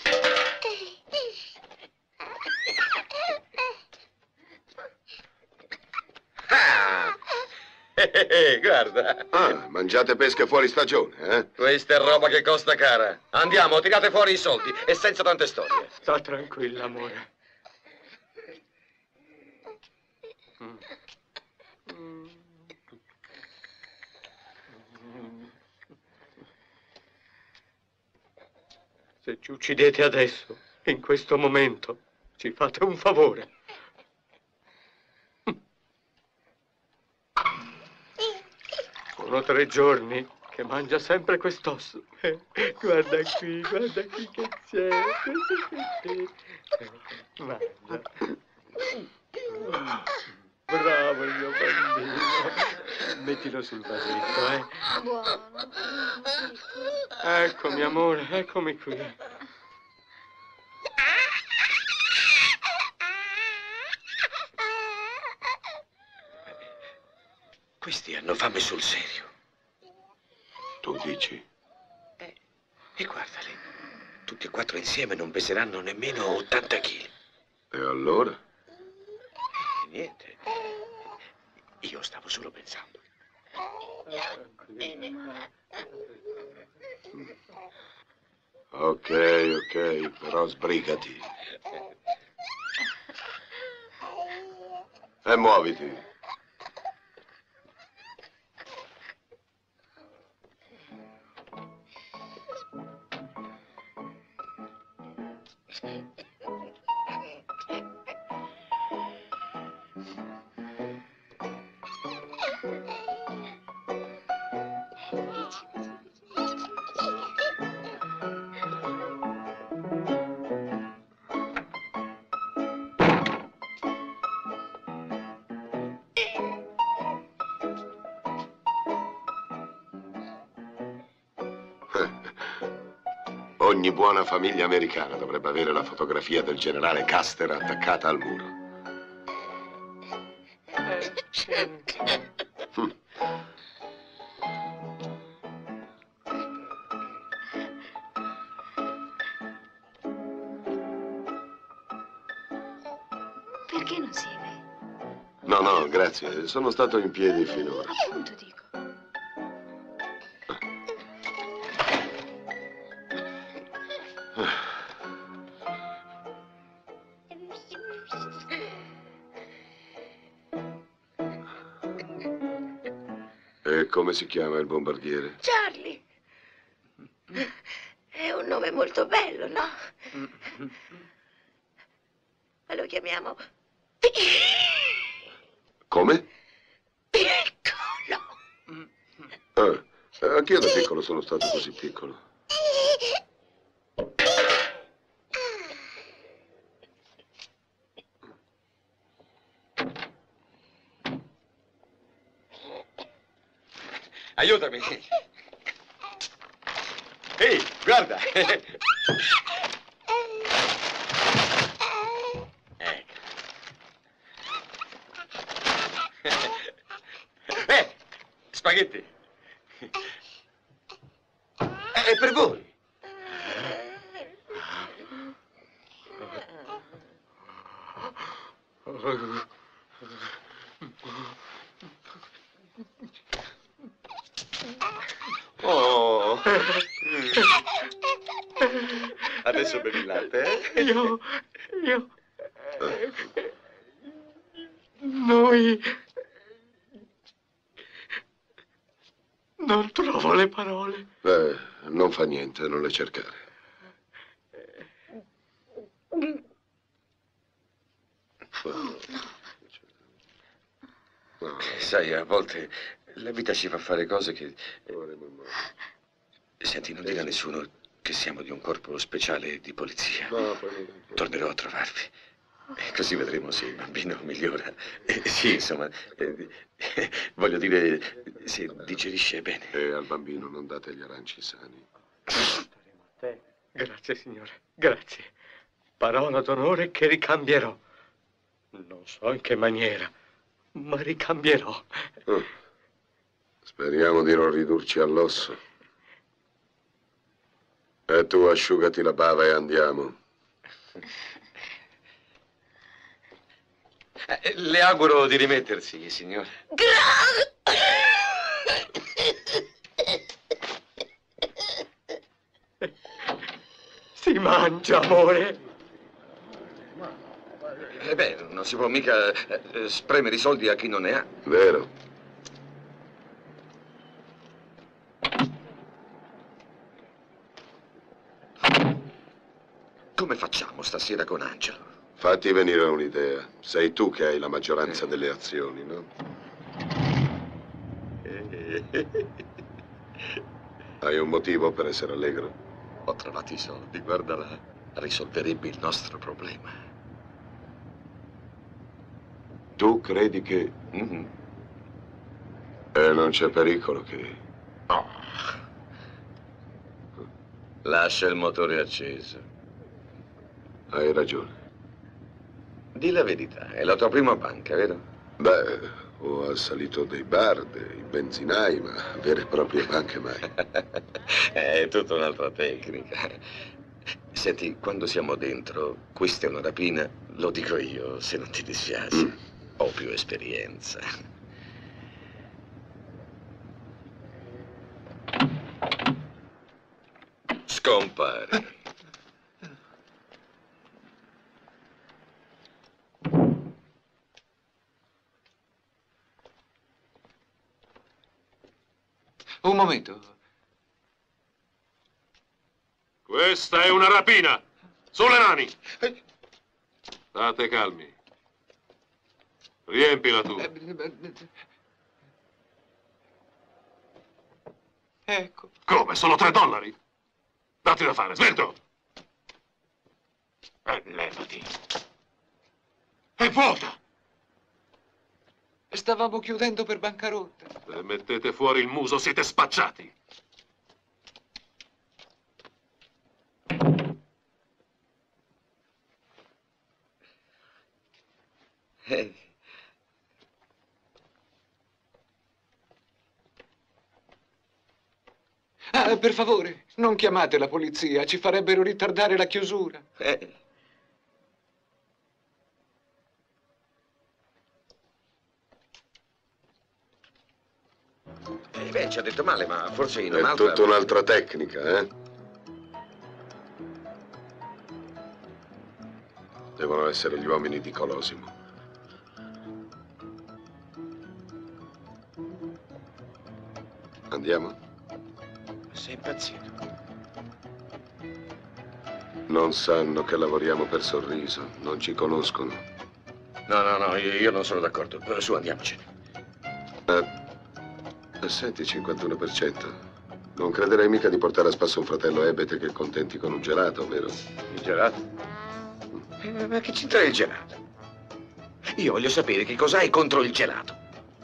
Guarda. Ah, mangiate pesche fuori stagione, eh? Questa è roba che costa cara. Andiamo, tirate fuori i soldi e senza tante storie. Sta tranquilla, amore. Se ci uccidete adesso, in questo momento, ci fate un favore. Sono 3 giorni che mangia sempre quest'osso. Guarda qui che c'è. Mangia. Bravo il mio bambino. Mettilo sul vasetto, eh. Buono. Eccomi, amore, eccomi qui. Questi hanno fame sul serio. Tu dici? E guardali, tutti e 4 insieme non peseranno nemmeno 80 kg. E allora? Niente. Io stavo solo pensando. Ok, però sbrigati. E muoviti. Ogni buona famiglia americana dovrebbe avere la fotografia del generale Custer attaccata al muro. Perché non siede? No, grazie. Sono stato in piedi finora. Appunto dico. E come si chiama il bombardiere? Charlie. È un nome molto bello, no? Ma lo chiamiamo Come? Piccolo. Anch'io da piccolo sono stato così piccolo. Aiutami. Ehi, guarda. Spaghetti. È per voi. Oh. Adesso bevi il latte, eh? Noi... Non trovo le parole. Non fa niente, non le cercare. Sai, a volte la vita ci fa fare cose che... Senti, non dire a nessuno che siamo di un corpo speciale di polizia. Tornerò a trovarvi. E così vedremo se il bambino migliora. Sì, insomma, voglio dire, se digerisce bene. E al bambino non date gli aranci sani. Grazie, signore, grazie. Parola d'onore che ricambierò. Non so in che maniera, ma ricambierò. Speriamo di non ridurci all'osso. E tu asciugati la bava e andiamo. Le auguro di rimettersi, signore. Si mangia, amore. Beh, non si può mica spremere i soldi a chi non ne ha. Vero. Come facciamo stasera con Angelo? Fatti venire un'idea. Sei tu che hai la maggioranza delle azioni, no? Hai un motivo per essere allegro? Ho trovato i soldi, guarda là. Risolverebbe il nostro problema. Tu credi che... E non c'è pericolo che... Oh. Lascia il motore acceso. Hai ragione. Di la verità, è la tua prima banca, vero? Beh, ho assalito dei bar, dei benzinai, ma vere e proprie banche mai. È tutta un'altra tecnica. Senti, quando siamo dentro, questa è una rapina, lo dico io, se non ti dispiace. Ho più esperienza. Scompare. Un momento. Questa è una rapina! Sulle mani! State calmi. Riempila tu. Ecco. Come? Solo $3? Datti da fare, svelto! Levati. È vuota! Stavamo chiudendo per bancarotta. Se mettete fuori il muso siete spacciati. Ah, per favore, non chiamate la polizia, ci farebbero ritardare la chiusura. Beh, ci ha detto male, ma forse in È un'altra... tutta un'altra tecnica, eh? Devono essere gli uomini di Colosimo. Andiamo? Sei impazzito. Non sanno che lavoriamo per Sorriso, non ci conoscono. No, io non sono d'accordo. Su, andiamocene. Senti, 51%. Non crederei mica di portare a spasso un fratello ebete che contenti con un gelato, vero? Il gelato? Ma che c'entra il gelato? Io voglio sapere che cos'hai contro il gelato.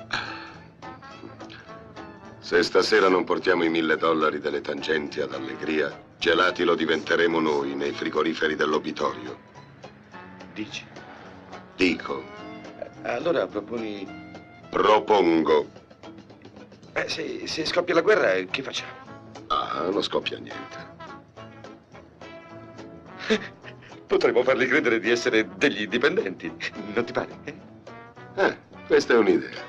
Se stasera non portiamo i $1000 delle tangenti ad Allegria, gelati lo diventeremo noi nei frigoriferi dell'obitorio. Dici? Dico. Allora proponi Propongo. Se scoppia la guerra, che facciamo? Ah, non scoppia niente. Potremmo fargli credere di essere degli dipendenti, non ti pare? Questa è un'idea.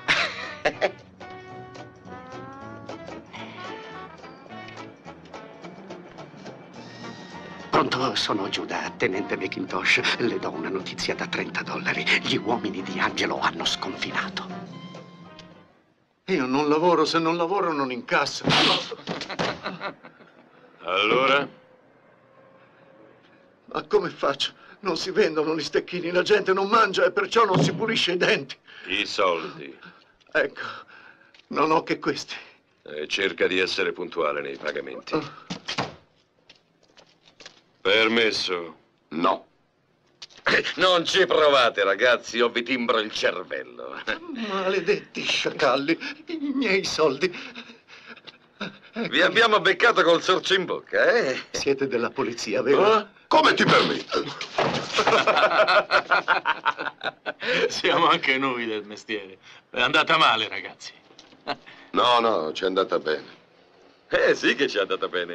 Pronto, sono Giuda, tenente McIntosh. Le do una notizia da $30. Gli uomini di Angelo hanno sconfinato. Io non lavoro, se non lavoro non incasso. Allora? Ma come faccio? Non si vendono gli stecchini, la gente non mangia e perciò non si pulisce i denti. I soldi. Ecco, non ho che questi. Cerca di essere puntuale nei pagamenti. Permesso? No. Non ci provate, ragazzi, o vi timbro il cervello. Maledetti sciacalli, i miei soldi. Vi abbiamo beccato col sorcio in bocca, eh? Siete della polizia, vero? Come ti permetti? Siamo anche noi del mestiere. È andata male, ragazzi. No, ci è andata bene. Sì che ci è andata bene.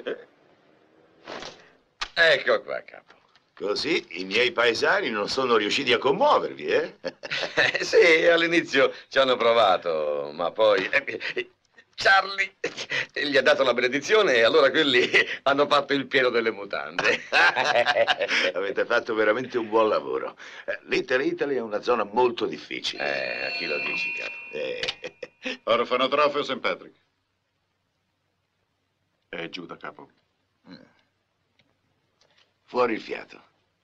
Ecco qua, capo. Così i miei paesani non sono riusciti a commuovervi, eh? Sì, all'inizio ci hanno provato, ma poi Charlie gli ha dato la benedizione e allora quelli hanno fatto il pieno delle mutande. Avete fatto veramente un buon lavoro. L'Inter Italy è una zona molto difficile. A chi lo dici, capo? Orfanotrofio St. Patrick. È giù da capo. Fuori il fiato.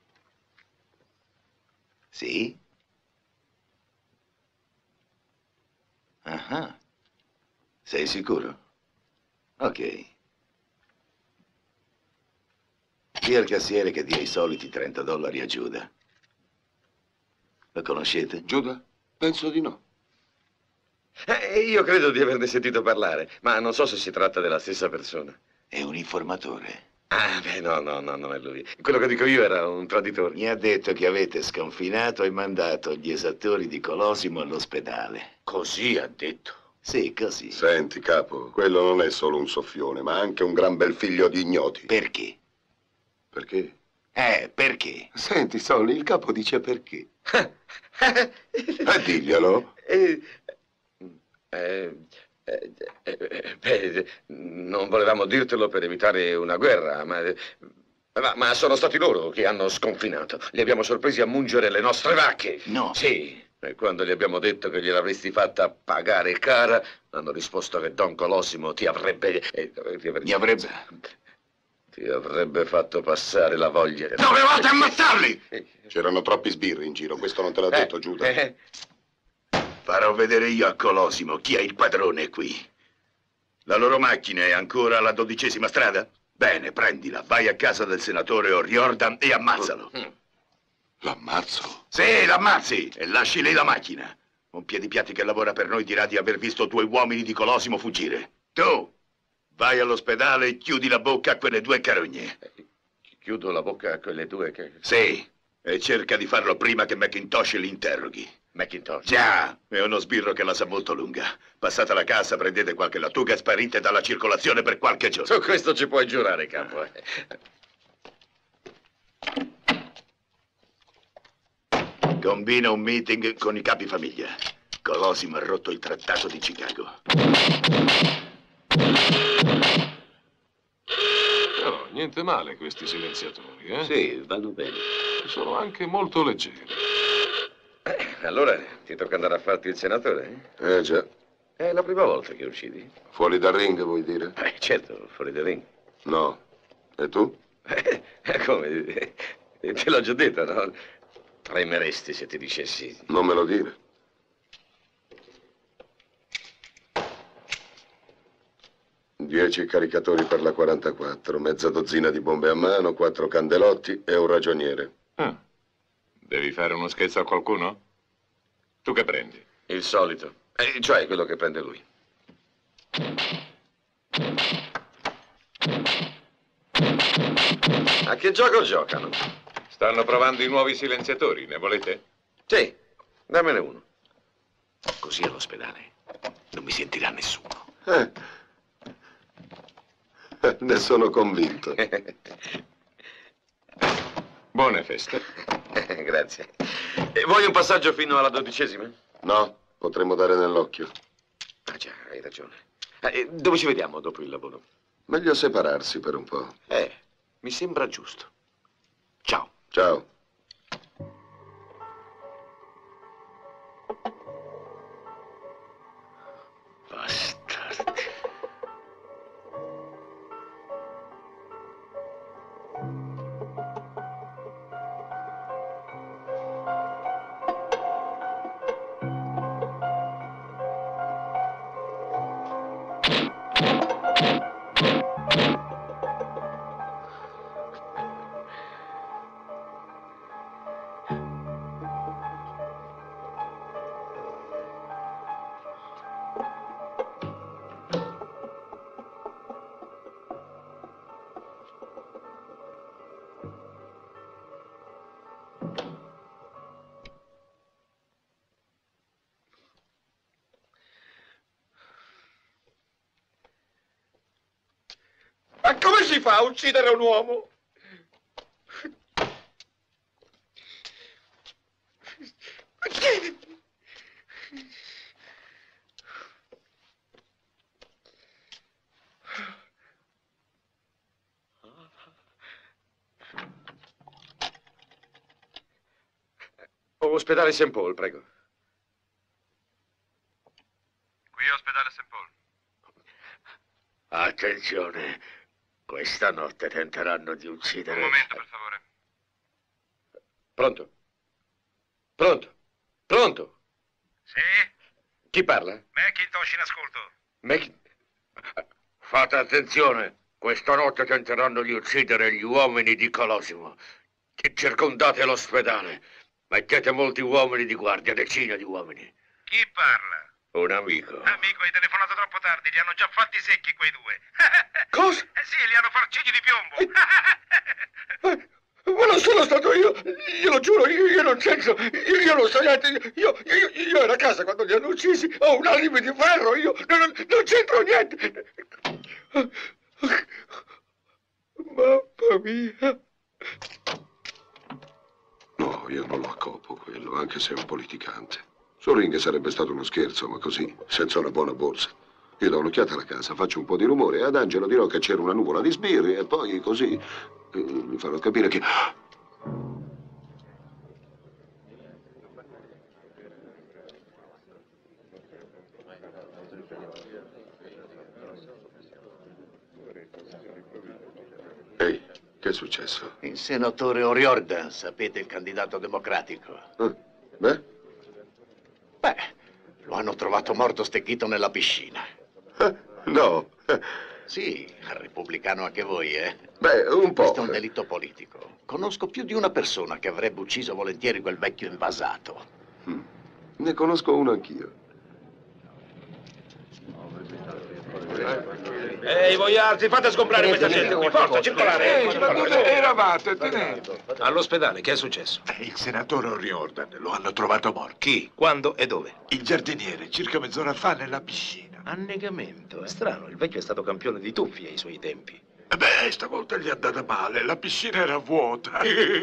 Sì? Ah. Sei sicuro? Ok. Dì al cassiere che dia i soliti $30 a Giuda. Lo conoscete? Giuda? Penso di no. Io credo di averne sentito parlare, ma non so se si tratta della stessa persona. È un informatore. Ah, beh, no, non è lui. Quello che dico io era un traditore. Mi ha detto che avete sconfinato e mandato gli esattori di Colosimo all'ospedale. Così ha detto? Sì, così. Senti, capo, quello non è solo un soffione, ma anche un gran bel figlio di ignoti. Perché? Perché? Perché? Senti, Solly, il capo dice perché. Diglielo. Non volevamo dirtelo per evitare una guerra, ma sono stati loro che hanno sconfinato. Li abbiamo sorpresi a mungere le nostre vacche. No. Sì, e quando gli abbiamo detto che gliel'avresti fatta pagare cara, hanno risposto che Don Colosimo ti avrebbe fatto passare la voglia. Dovevate ammazzarli! C'erano troppi sbirri in giro, questo non te l'ha detto, Giuda. Farò vedere io a Colosimo chi è il padrone qui. La loro macchina è ancora alla 12ª strada? Bene, prendila, vai a casa del senatore O'Riordan e ammazzalo. L'ammazzo? Sì, l'ammazzi e lasci lì la macchina. Un piedipiatti che lavora per noi dirà di aver visto 2 uomini di Colosimo fuggire. Tu, vai all'ospedale e chiudi la bocca a quelle 2 carogne. Chiudo la bocca a quelle 2 che... Sì, e cerca di farlo prima che McIntosh li interroghi. McIntosh? Già, è uno sbirro che la sa molto lunga. Passate alla casa, prendete qualche lattuga e sparite dalla circolazione per qualche giorno. Su questo ci puoi giurare, capo. Combina un meeting con i capi famiglia. Colosimo ha rotto il trattato di Chicago. No, niente male questi silenziatori, eh? Sì, vanno bene. Sono anche molto leggeri. Allora ti tocca andare a farti il senatore? Già. È la prima volta che uccidi? Fuori dal ring, vuoi dire? Certo, fuori dal ring. No. E tu? Come? Te l'ho già detto, no? Tremeresti se ti dicessi. Non me lo dire. Dieci caricatori per la 44, mezza dozzina di bombe a mano, 4 candelotti e un ragioniere. Devi fare uno scherzo a qualcuno? Tu che prendi? Il solito. Cioè quello che prende lui. A che gioco giocano? Stanno provando i nuovi silenziatori, ne volete? Sì, dammene uno. Così all'ospedale non mi sentirà nessuno. Ne sono convinto. Buone feste. Grazie. Vuoi un passaggio fino alla 12ª? No, potremmo dare nell'occhio. Ah già, hai ragione. Dove ci vediamo dopo il lavoro? Meglio separarsi per un po'. Mi sembra giusto. Ciao. Ciao. Bastardi. Ma come si fa a uccidere un uomo? Ospedale St. Paul, prego. Qui ospedale St. Paul. Attenzione, questa notte tenteranno di uccidere... Un momento, per favore. Pronto? Pronto? Pronto? Sì? Chi parla? Macintosh in ascolto. Fate attenzione, questa notte tenteranno di uccidere gli uomini di Colosimo. Circondate l'ospedale. Mettete molti uomini di guardia, decine di uomini. Chi parla? Un amico. Amico, hai telefonato troppo tardi, li hanno già fatti secchi quei due. Cosa? Sì, li hanno farciti di piombo. Ma non sono stato io lo giuro, io non c'entro, io non so niente, io ero a casa quando li hanno uccisi, ho un alibi di ferro, io non c'entro niente. Mamma mia. No, io non lo accoppo quello, anche se è un politicante. Sul ring sarebbe stato uno scherzo, ma così, senza una buona borsa. Io do un'occhiata alla casa, faccio un po' di rumore e ad Angelo dirò che c'era una nuvola di sbirri e poi così mi farò capire che... Ehi, che è successo? Il senatore O'Riordan, sapete, il candidato democratico. Beh, lo hanno trovato morto stecchito nella piscina. no. Sì, repubblicano anche voi, eh? Beh, un po'. Questo è un delitto politico. Conosco più di una persona che avrebbe ucciso volentieri quel vecchio invasato. Ne conosco uno anch'io. Ehi, voi altri, fate sgombrare questa gente qui. Forza, circolare. Ma dove eravate, tenente? All'ospedale, che è successo? Il senatore O'Riordan, lo hanno trovato morto. Chi? Quando e dove? Il giardiniere, circa mezz'ora fa, nella piscina. Annegamento, è strano, il vecchio è stato campione di tuffi ai suoi tempi. Beh, stavolta gli è andata male, la piscina era vuota.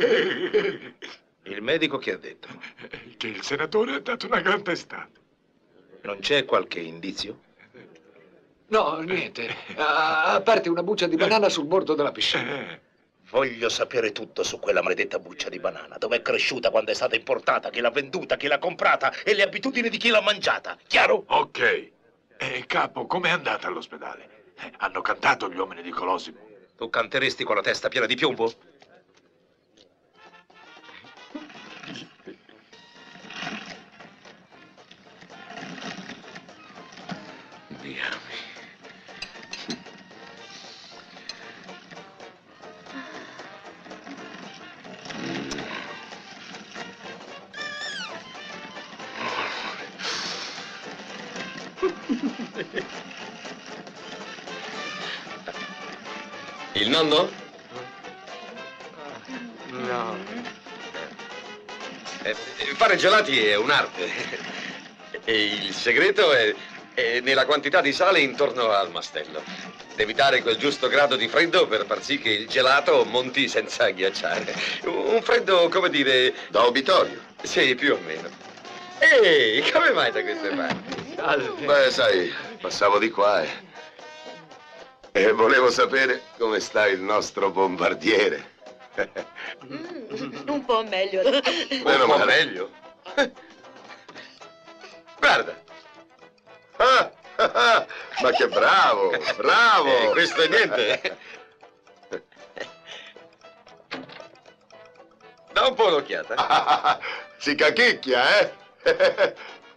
Il medico che ha detto? Che il senatore ha dato una gran testata. Non c'è qualche indizio? No, niente. A parte una buccia di banana sul bordo della piscina. Voglio sapere tutto su quella maledetta buccia di banana. Dove è cresciuta, quando è stata importata, chi l'ha venduta, chi l'ha comprata e le abitudini di chi l'ha mangiata. Chiaro? Ok. Capo, com'è andata all'ospedale? Hanno cantato gli uomini di Colosimo. Tu canteresti con la testa piena di piombo? Il nonno? No. Fare gelati è un'arte. E il segreto è nella quantità di sale intorno al mastello. Devi dare quel giusto grado di freddo per far sì che il gelato monti senza ghiacciare. Un freddo, come dire... Da obitorio? Sì, più o meno. Ehi, come mai da queste parti? Beh, sai, passavo di qua e volevo sapere come sta il nostro bombardiere. Un po' meglio. Meno male. Meglio? Guarda. Ma che bravo, bravo! Questo è niente. Da un po' un'occhiata. Si cacchicchia, eh?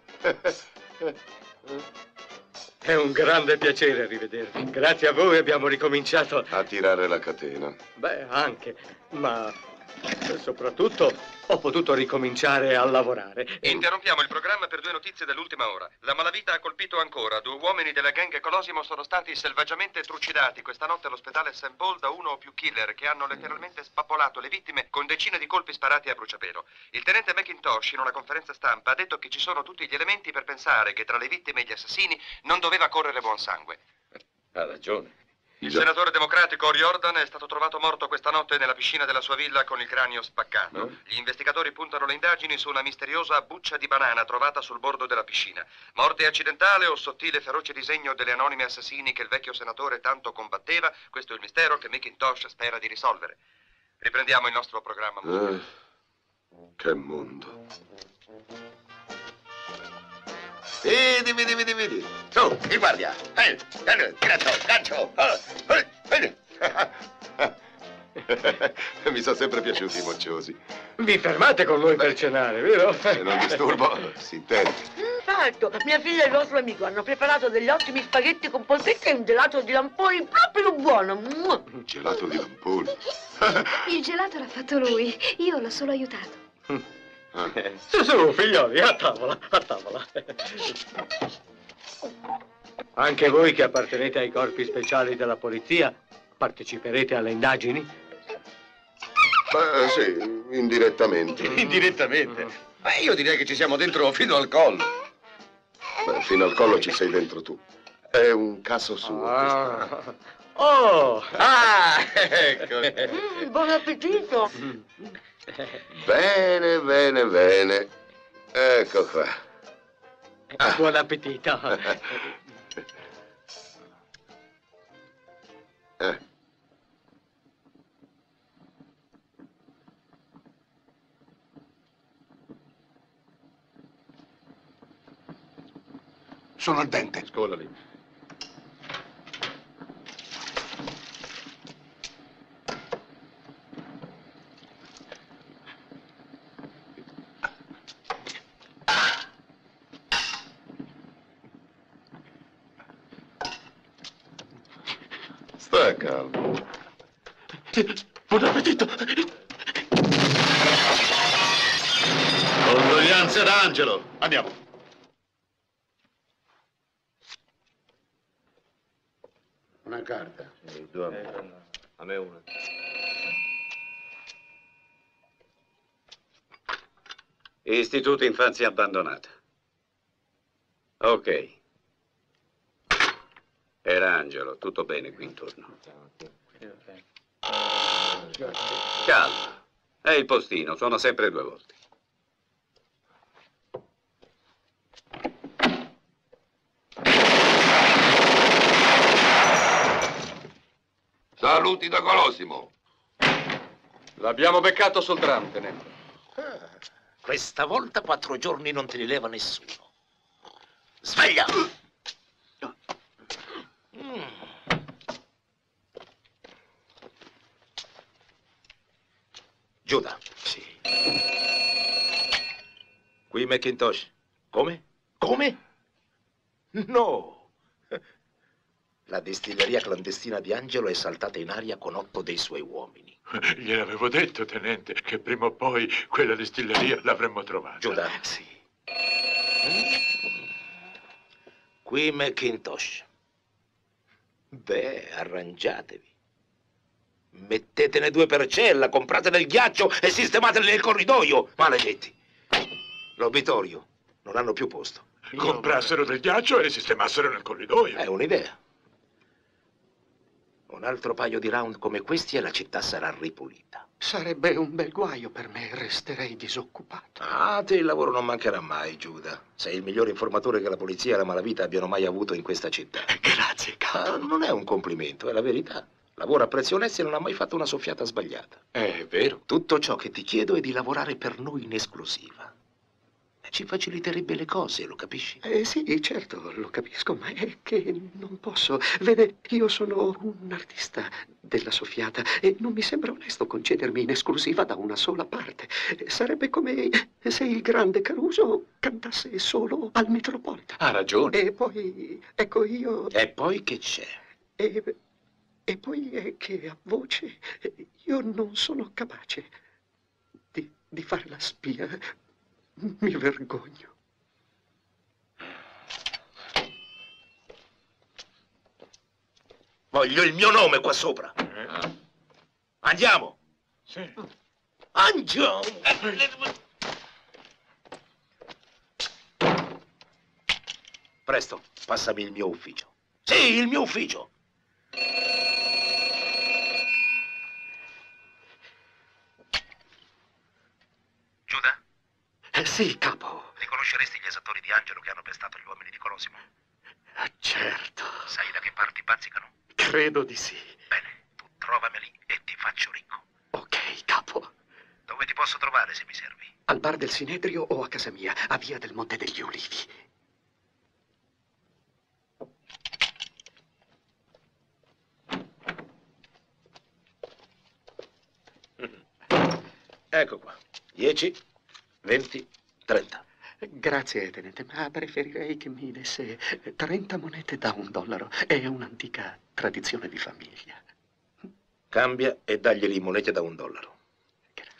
È un grande piacere rivedervi. Grazie a voi abbiamo ricominciato a tirare la catena. Beh, anche, ma soprattutto ho potuto ricominciare a lavorare. Interrompiamo il programma per 2 notizie dell'ultima ora. La malavita ha colpito ancora. 2 uomini della gang Colosimo sono stati selvaggiamente trucidati questa notte all'ospedale St. Paul da uno o più killer che hanno letteralmente spappolato le vittime con decine di colpi sparati a bruciapelo. Il tenente McIntosh in una conferenza stampa ha detto che ci sono tutti gli elementi per pensare che tra le vittime e gli assassini non doveva correre buon sangue. Ha ragione. Il senatore democratico Riordan è stato trovato morto questa notte nella piscina della sua villa con il cranio spaccato. Gli investigatori puntano le indagini su una misteriosa buccia di banana trovata sul bordo della piscina. Morte accidentale o sottile e feroce disegno delle anonime assassini che il vecchio senatore tanto combatteva? Questo è il mistero che McIntosh spera di risolvere. Riprendiamo il nostro programma musicale. Che mondo. Vedi. Su, il guardia. Gancio. Mi sono sempre piaciuti i mocciosi. Vi fermate con noi per cenare, vero? Se non disturbo, si intende. Certo, mia figlia e il vostro amico hanno preparato degli ottimi spaghetti con polpetta e un gelato di lamponi proprio buono. Gelato di lamponi. Il gelato l'ha fatto lui, io l'ho solo aiutato. Su, figlioli, a tavola. Anche voi che appartenete ai corpi speciali della polizia, parteciperete alle indagini? Beh, sì, indirettamente. Indirettamente? Ma io direi che ci siamo dentro fino al collo. Beh, fino al collo ci sei dentro tu. È un caso suo. Ecco. Buon appetito. Bene. Ecco qua. Buon appetito. Sono al dente. Scola lì. Stai calmo. Buon appetito. Condoglianze ad Angelo. Andiamo. Una carta. A me una. Istituto Infanzia Abbandonata. Ok. Era Angelo, tutto bene qui intorno. Calma. È il postino, sono sempre 2 volte. Saluti da Colosimo. L'abbiamo beccato sul tram, tenente. Questa volta 4 giorni non te li leva nessuno. Sveglia! Giuda. Sì. Qui McIntosh. Come? No! La distilleria clandestina di Angelo è saltata in aria con 8 dei suoi uomini. Gliel'avevo detto, tenente, che prima o poi quella distilleria l'avremmo trovata. Giuda. Sì. Qui McIntosh. Beh, arrangiatevi. Mettetene 2 per cella, comprate del ghiaccio e sistemateli nel corridoio, maledetti. L'obitorio non hanno più posto. comprassero del ghiaccio e li sistemassero nel corridoio. È un'idea. Un altro paio di round come questi e la città sarà ripulita. Sarebbe un bel guaio per me, resterei disoccupato. Ah, a te il lavoro non mancherà mai, Giuda. Sei il miglior informatore che la polizia e la malavita abbiano mai avuto in questa città. Grazie, capo. Non è un complimento, è la verità. Lavora a prezzi onesti e non ha mai fatto una soffiata sbagliata. È vero. Tutto ciò che ti chiedo è di lavorare per noi in esclusiva. Ci faciliterebbe le cose, lo capisci? Sì, certo, lo capisco, ma è che non posso. Vede, io sono un artista della soffiata e non mi sembra onesto concedermi in esclusiva da una sola parte. Sarebbe come se il grande Caruso cantasse solo al Metropolitan. Ha ragione. E poi, ecco, io... E poi che c'è? E poi è che a voce io non sono capace di fare la spia. Mi vergogno. Voglio il mio nome qua sopra. Andiamo. Sì. Andiamo. Presto, passami il mio ufficio. Sì, il mio ufficio. Giuda? Sì, capo. Riconosceresti gli esattori di Angelo che hanno pestato gli uomini di Colosimo? Certo. Sai da che parti bazzicano? Credo di sì. Bene, tu trovameli e ti faccio ricco. Ok, capo. Dove ti posso trovare se mi servi? Al bar del Sinedrio o a casa mia, a Via del Monte degli Ulivi. Ecco qua. 10, 20, 30. Grazie, tenente, ma preferirei che mi desse 30 monete da $1. È un'antica tradizione di famiglia. Cambia e daglieli monete da $1. Grazie.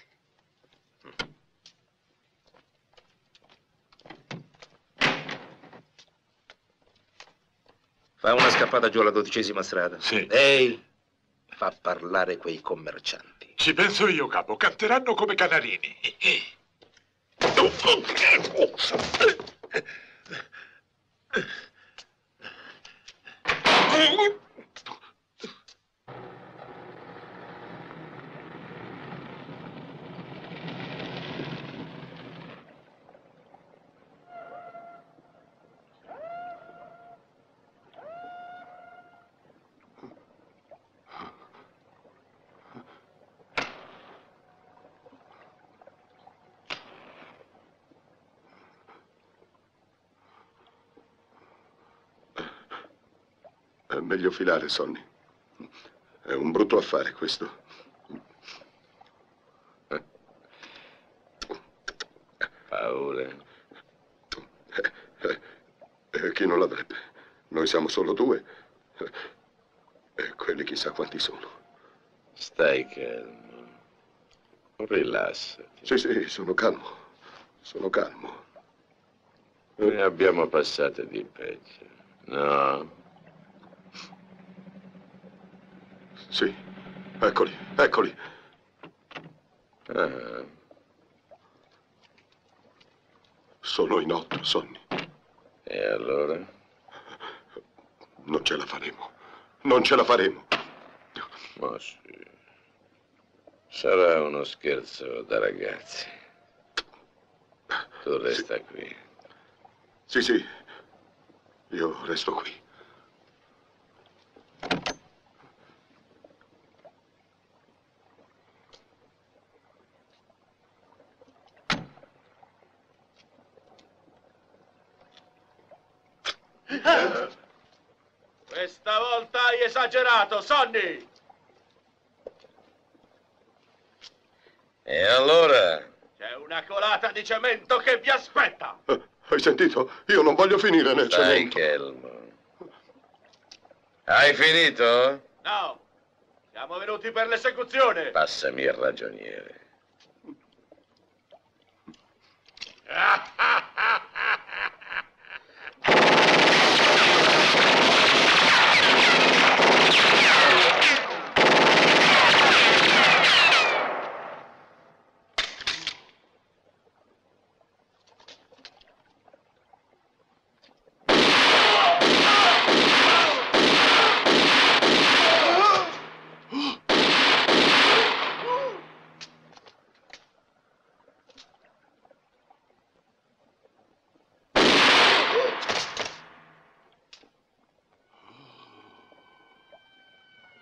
Fa una scappata giù alla 12ª strada. Sì. Ehi, fa parlare quei commercianti. Ci penso io, capo. Canteranno come canarini. È meglio filare, Sonny. È un brutto affare questo. Paura. Chi non l'avrebbe? Noi siamo solo due. E quelli chissà quanti sono. Stai calmo. Rilassati. Sì, sì, sono calmo. Sono calmo. Ne abbiamo passate di peggio. No? Sì, eccoli, eccoli. Ah. Sono in 8, Sonny. E allora? Non ce la faremo. Non ce la faremo. Ma sì. Sarà uno scherzo da ragazzi. Tu resta qui. Sì, sì. Io resto qui. Questa volta hai esagerato, Sonny! E allora? C'è una colata di cemento che vi aspetta! Hai sentito? Io non voglio finire nel Stai cemento. calmo. Hai finito? No! Siamo venuti per l'esecuzione! Passami il ragioniere.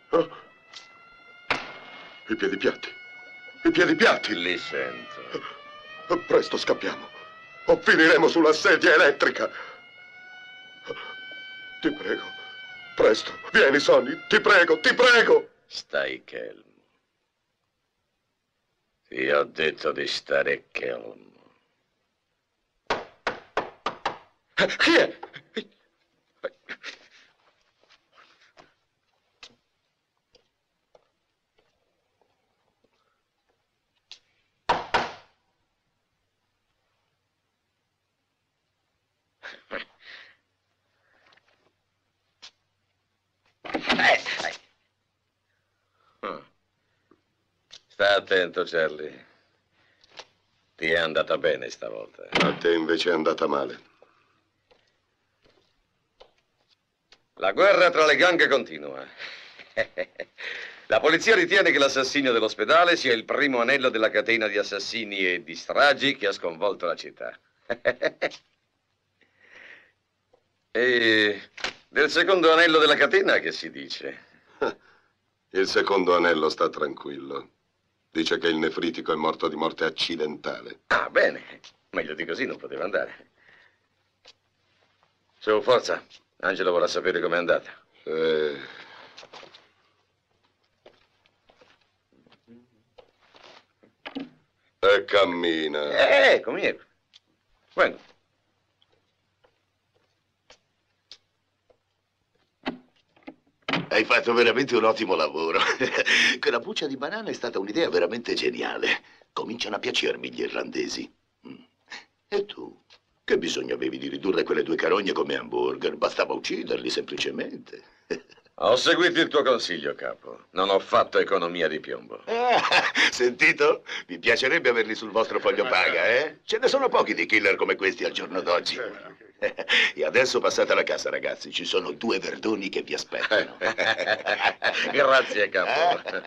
Oh. I piedi piatti. I piedi piatti. Li sento. Presto scappiamo. O finiremo sulla sedia elettrica. Ti prego. Presto. Vieni, Sonny. Ti prego, ti prego. Stai calmo. Ti ho detto di stare calmo. Chi è? Sta attento, Charlie. Ti è andata bene stavolta. A te invece è andata male. La guerra tra le gang continua. La polizia ritiene che l'assassinio dell'ospedale sia il primo anello della catena di assassini e di stragi che ha sconvolto la città. E del secondo anello della catena che si dice? Il secondo anello sta tranquillo. Dice che il nefritico è morto di morte accidentale. Ah, bene. Meglio di così non poteva andare. Su, forza. Angelo vorrà sapere com'è andata. E cammina. Come Vengo. Hai fatto veramente un ottimo lavoro. Quella buccia di banana è stata un'idea veramente geniale. Cominciano a piacermi gli irlandesi. E tu? Che bisogno avevi di ridurre quelle due carogne come hamburger? Bastava ucciderli semplicemente. Ho seguito il tuo consiglio, capo. Non ho fatto economia di piombo. Sentito? Mi piacerebbe averli sul vostro foglio paga, eh? Ce ne sono pochi di killer come questi al giorno d'oggi. E adesso passate alla casa, ragazzi. Ci sono 2 verdoni che vi aspettano. Grazie, capo.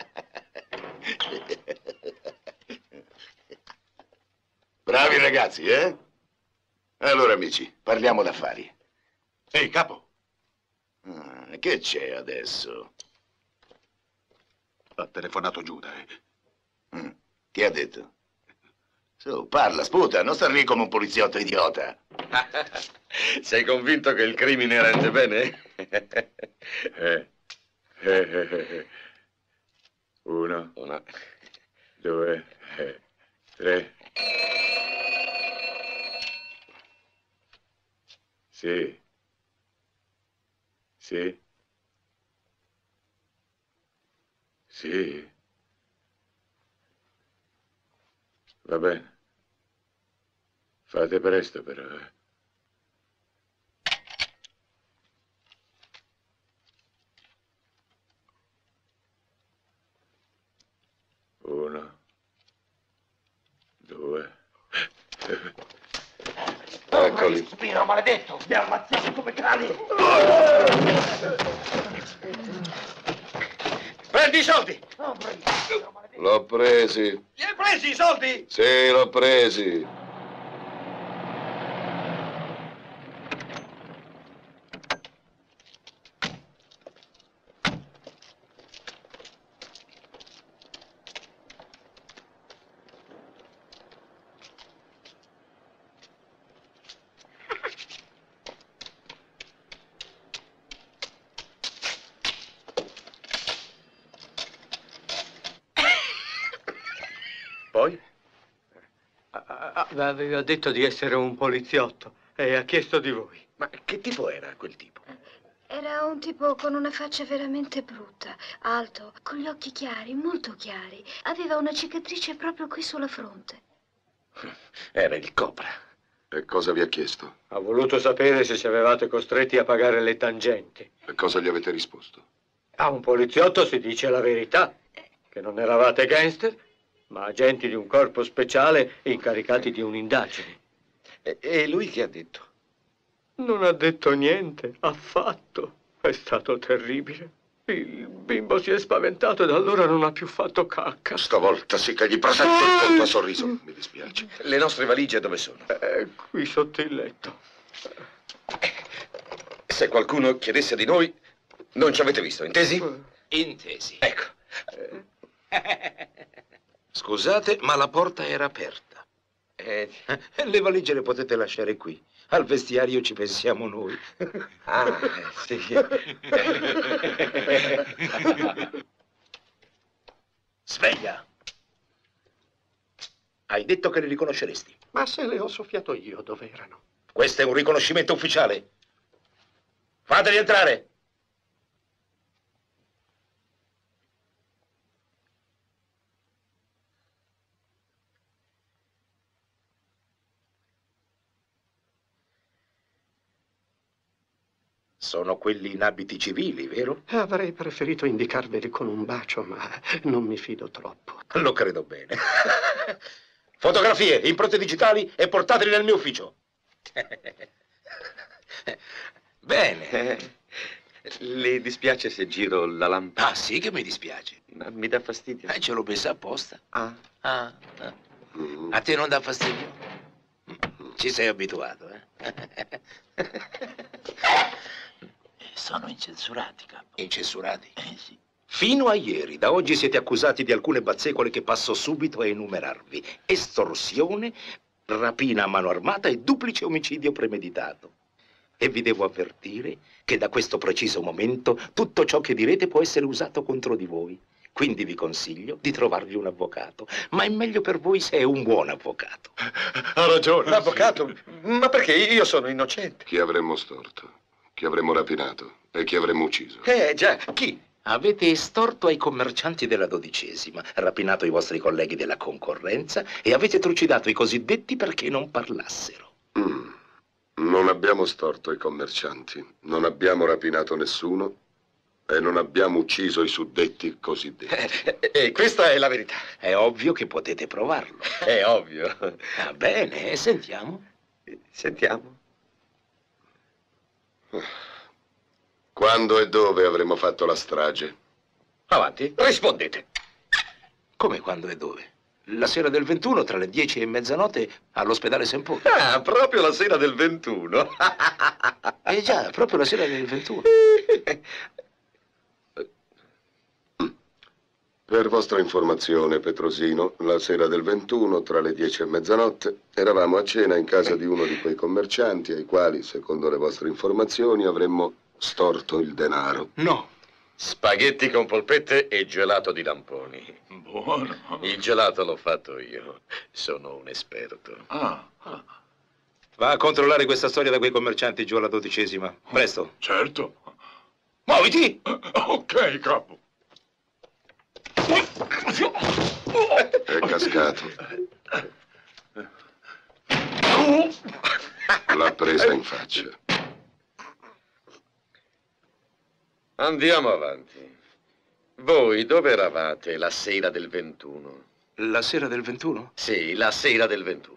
Bravi ragazzi, eh? Allora, amici, parliamo d'affari. Ehi, capo. Che c'è adesso? Ha telefonato Giuda. Chi ha detto? Su, parla, sputa, non star lì come un poliziotto idiota. Sei convinto che il crimine rende bene? Uno, 2, 3. Sì. Sì. Sì. Va bene. Fate presto, però. Uno, 2. Eccoli. Spiro, maledetto! Mi ammazziamo come cani! Prendi i soldi! L'ho presi. Li hai presi i soldi? Sì, l'ho presi. Poi? Aveva detto di essere un poliziotto e ha chiesto di voi. Ma che tipo era quel tipo? Era un tipo con una faccia veramente brutta, alto, con gli occhi chiari, molto chiari. Aveva una cicatrice proprio qui sulla fronte. Era il Cobra. E cosa vi ha chiesto? Ha voluto sapere se ci avevate costretti a pagare le tangenti. E cosa gli avete risposto? A un poliziotto si dice la verità, che non eravate gangster, ma agenti di un corpo speciale incaricati di un'indagine. E lui che ha detto? Non ha detto niente, affatto. È stato terribile. Il bimbo si è spaventato e da allora non ha più fatto cacca. Stavolta sì che gli presento il conto a sorriso. Mi dispiace. Le nostre valigie dove sono? Qui sotto il letto. Se qualcuno chiedesse di noi, non ci avete visto, intesi? Intesi. Ecco. Scusate, ma la porta era aperta. Le valigie le potete lasciare qui. Al vestiario ci pensiamo noi. Ah, sì. Sveglia! Hai detto che li riconosceresti. Ma se le ho soffiato io, dove erano? Questo è un riconoscimento ufficiale. Fateli entrare! Sono quelli in abiti civili, vero? Avrei preferito indicarveli con un bacio, ma non mi fido troppo. Lo credo bene. Fotografie, impronte digitali e portateli nel mio ufficio. Bene. Le dispiace se giro la lampada? Ah, sì che mi dispiace. Ma mi dà fastidio. Ce l'ho messa apposta. Ah. A te non dà fastidio? Ci sei abituato, eh? Sono incensurati, capo. Incensurati? Sì. Fino a ieri, da oggi siete accusati di alcune bazzecole che passo subito a enumerarvi. Estorsione, rapina a mano armata e duplice omicidio premeditato. E vi devo avvertire che da questo preciso momento tutto ciò che direte può essere usato contro di voi. Quindi vi consiglio di trovarvi un avvocato. Ma è meglio per voi se è un buon avvocato. Ha ragione. L'avvocato? Ma perché io sono innocente? Chi avremmo storto? Chi avremmo rapinato? E chi avremmo ucciso? Già, chi? Avete estorto ai commercianti della 12ª, rapinato i vostri colleghi della concorrenza e avete trucidato i cosiddetti perché non parlassero. Non abbiamo storto i commercianti, non abbiamo rapinato nessuno e non abbiamo ucciso i suddetti cosiddetti. Questa è la verità. È ovvio che potete provarlo. È ovvio. Va bene, sentiamo. Sentiamo. Quando e dove avremmo fatto la strage? Avanti, rispondete. Come quando e dove? La sera del 21 tra le 10 e mezzanotte all'ospedale St. Paul. Ah, proprio la sera del 21. Già, proprio la sera del 21. Per vostra informazione, Petrosino, la sera del 21, tra le 10 e mezzanotte, eravamo a cena in casa di uno di quei commercianti ai quali, secondo le vostre informazioni, avremmo storto il denaro. No. Spaghetti con polpette e gelato di lamponi. Buono. Il gelato l'ho fatto io. Sono un esperto. Va a controllare questa storia da quei commercianti giù alla 12ª. Presto. Certo. Muoviti! Ok, capo. È cascato. L'ha presa in faccia. Andiamo avanti. Voi dove eravate la sera del 21? La sera del 21? Sì, la sera del 21.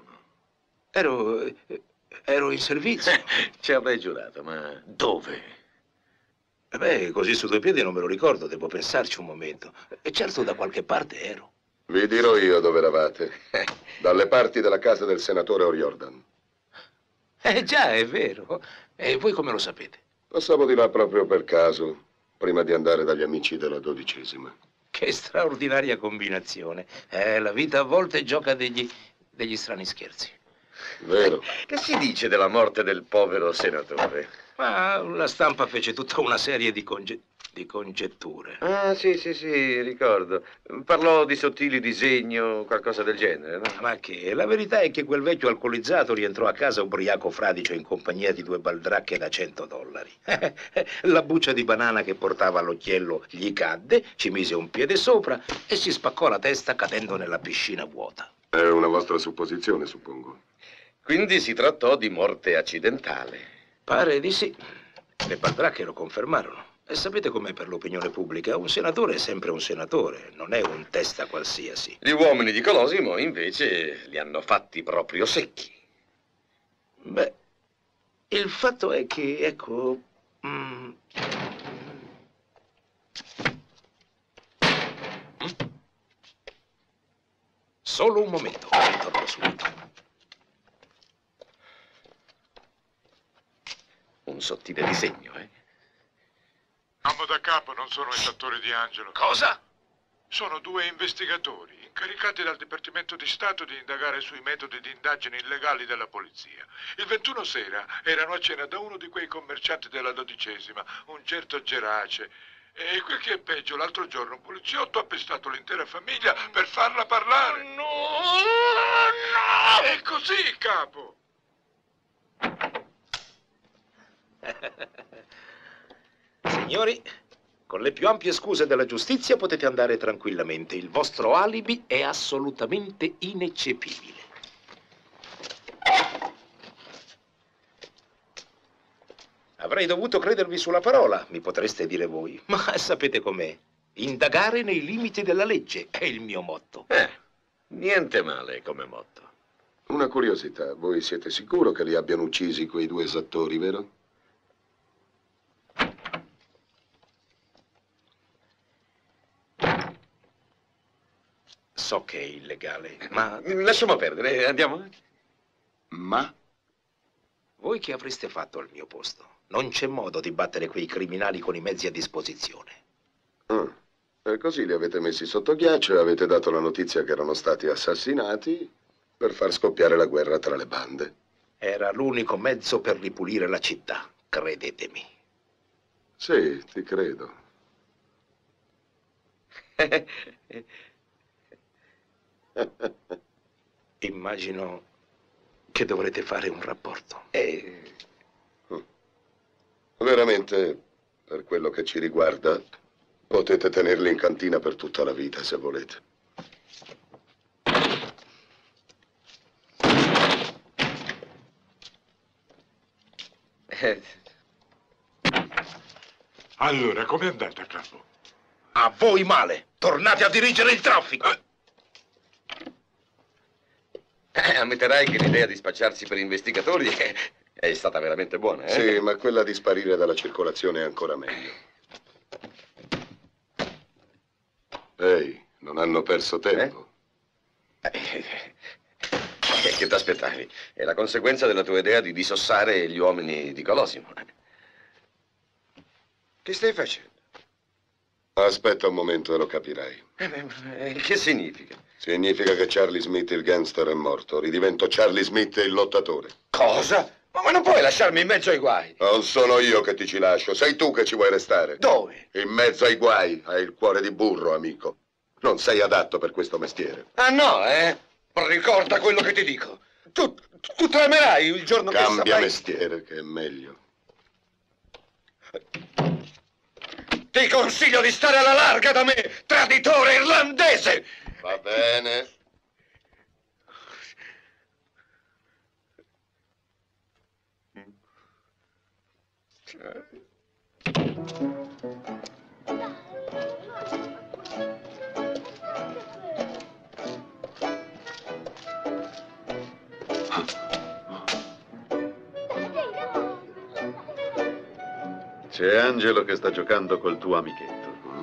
Ero in servizio. Ci avrei giurato, ma dove? Beh, così su due piedi non me lo ricordo, devo pensarci un momento. E certo da qualche parte ero. Vi dirò io dove eravate. Dalle parti della casa del senatore O'Riordan. Già, è vero. E voi come lo sapete? Passavo di là proprio per caso, prima di andare dagli amici della 12ª. Che straordinaria combinazione. La vita a volte gioca degli strani scherzi. Vero. Che si dice della morte del povero senatore? Ma la stampa fece tutta una serie di congetture. Ah, sì, ricordo. Parlò di sottili disegni o qualcosa del genere, no? Ma che? La verità è che quel vecchio alcolizzato rientrò a casa ubriaco fradicio in compagnia di 2 baldracche da $100. La buccia di banana che portava all'occhiello gli cadde, ci mise un piede sopra e si spaccò la testa cadendo nella piscina vuota. È una vostra supposizione, suppongo. Quindi si trattò di morte accidentale. Pare di sì. Le baldracche lo confermarono. E sapete com'è per l'opinione pubblica? Un senatore è sempre un senatore, non è un testa qualsiasi. Gli uomini di Colosimo, invece, li hanno fatti proprio secchi. Beh, il fatto è che, ecco... Solo un momento, ritorno subito. Un sottile disegno, eh? Non Chiamo da capo, non sono esattori di Angelo. Cosa? Sono 2 investigatori incaricati dal Dipartimento di Stato di indagare sui metodi di indagine illegali della polizia. Il 21 sera erano a cena da uno di quei commercianti della 12ª, un certo Gerace. E quel che è peggio, l'altro giorno un poliziotto ha pestato l'intera famiglia per farla parlare. No! È così, capo! Signori, con le più ampie scuse della giustizia potete andare tranquillamente. Il vostro alibi è assolutamente ineccepibile. Avrei dovuto credervi sulla parola, mi potreste dire voi. Ma sapete com'è? Indagare nei limiti della legge è il mio motto. Niente male come motto. Una curiosità, voi siete sicuro che li abbiano uccisi quei 2 esattori, vero? So che è illegale, ma lasciamo perdere, andiamo. Ma? Voi che avreste fatto al mio posto? Non c'è modo di battere quei criminali con i mezzi a disposizione. E così li avete messi sotto ghiaccio e avete dato la notizia che erano stati assassinati per far scoppiare la guerra tra le bande. Era l'unico mezzo per ripulire la città, credetemi. Sì, ti credo. Immagino che dovrete fare un rapporto. Veramente, per quello che ci riguarda, potete tenerli in cantina per tutta la vita, se volete. Allora, com'è andata, capo? A voi male. Tornate a dirigere il traffico. Ammetterai che l'idea di spacciarsi per investigatori è stata veramente buona, eh? Sì, ma quella di sparire dalla circolazione è ancora meglio. Ehi, non hanno perso tempo. Che t'aspettavi? È la conseguenza della tua idea di disossare gli uomini di Colosimo. Che stai facendo? Aspetta un momento e lo capirai. Che significa? Significa che Charlie Smith, il gangster, è morto. Ridivento Charlie Smith, il lottatore. Cosa? Ma non puoi lasciarmi in mezzo ai guai. Non sono io che ti ci lascio, sei tu che ci vuoi restare. Dove? In mezzo ai guai. Hai il cuore di burro, amico. Non sei adatto per questo mestiere. Ah no, eh? Ricorda quello che ti dico. Tu tremerai il giorno che saprai... Cambia mestiere, che è meglio. Ti consiglio di stare alla larga da me, traditore irlandese! Va bene. C'è Angelo che sta giocando col tuo amichetto.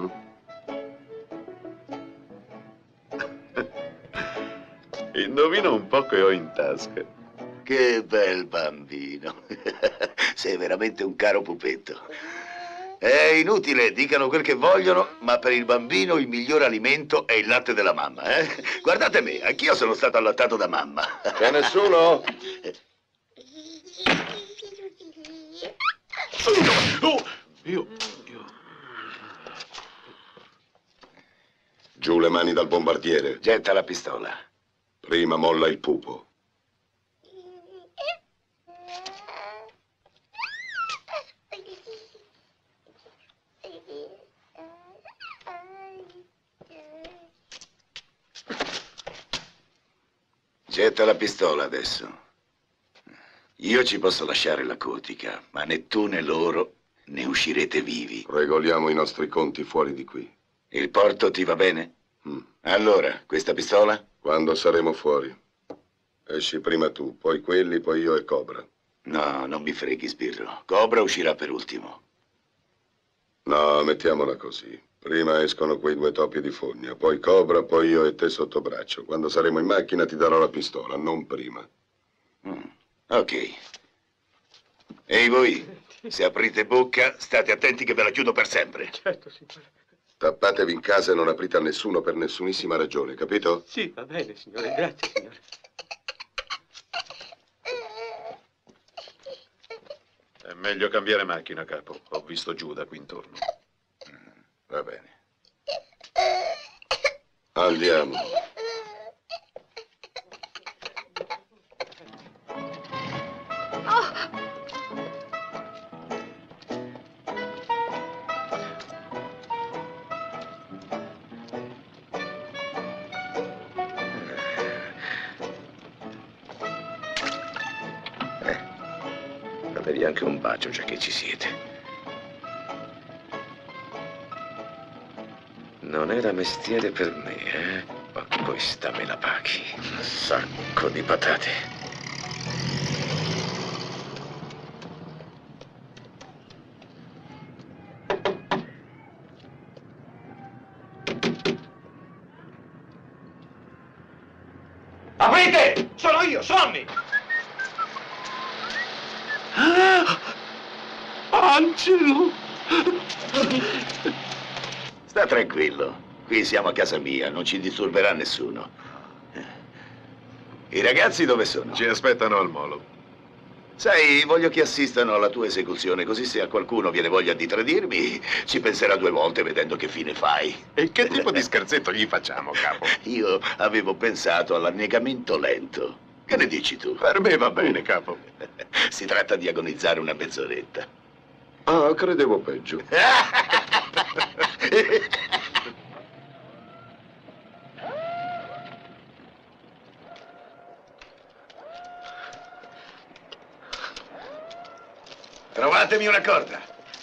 Indovina un po' che ho in tasca. Che bel bambino. Sei veramente un caro pupetto. È inutile, dicano quel che vogliono, ma per il bambino il miglior alimento è il latte della mamma, eh? Guardate me, anch'io sono stato allattato da mamma. C'è nessuno? Giù le mani dal bombardiere. Getta la pistola. Prima molla il pupo. Getta la pistola adesso. Io ci posso lasciare la cotica, ma né tu né loro ne uscirete vivi. Regoliamo i nostri conti fuori di qui. Il porto ti va bene? Allora, questa pistola? Quando saremo fuori. Esci prima tu, poi quelli, poi io e Cobra. No, non mi freghi, Sbirro. Cobra uscirà per ultimo. No, mettiamola così. Prima escono quei 2 topi di fogna, poi Cobra, poi io e te sotto braccio. Quando saremo in macchina ti darò la pistola, non prima. Ok. Ehi voi, Se aprite bocca, state attenti che ve la chiudo per sempre. Certo, signore. Tappatevi in casa e non aprite a nessuno per nessunissima ragione, capito? Sì, va bene, signore. Grazie, signore. È meglio cambiare macchina, capo. Ho visto Giuda qui intorno. Va bene. Andiamo. Datevi anche un bacio, già che ci siete. Non era mestiere per me, eh? Ma questa me la paghi. Un sacco di patate. Aprite! Sono io, Sonny! Angelo! Sta tranquillo. Qui siamo a casa mia, non ci disturberà nessuno. I ragazzi dove sono? Ci aspettano al molo. Sai, voglio che assistano alla tua esecuzione, così se a qualcuno viene voglia di tradirmi, ci penserà 2 volte vedendo che fine fai. E che tipo di scherzetto gli facciamo, capo? Io avevo pensato all'annegamento lento. Che ne dici tu? Per me va bene, capo. Si tratta di agonizzare una mezz'oretta. Ah, credevo peggio. Trovatemi una corda.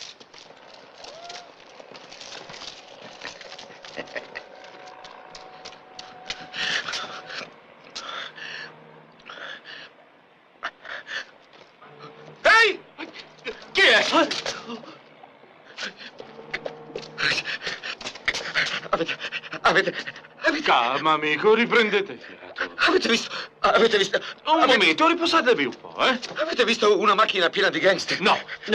Ehi! Chi è? Avete... Calma, amico, riprendete fiato. Avete visto... Un momento, riposatevi un po', eh? Avete visto una macchina piena di gangster? No.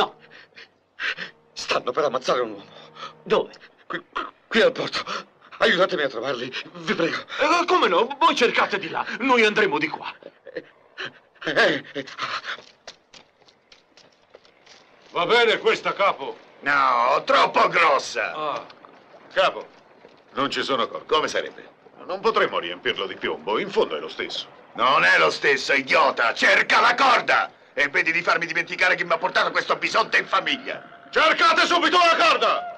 Stanno per ammazzare un uomo. Dove? Qui al porto. Aiutatemi a trovarli, vi prego. Come no? Voi cercate di là, noi andremo di qua. Va bene questa, capo. No, troppo grossa. Capo, non ci sono corde. Come sarebbe? Non potremmo riempirlo di piombo, in fondo è lo stesso. Non è lo stesso, idiota! Cerca la corda! E vedi di farmi dimenticare che mi ha portato questo bisonte in famiglia! Cercate subito la corda!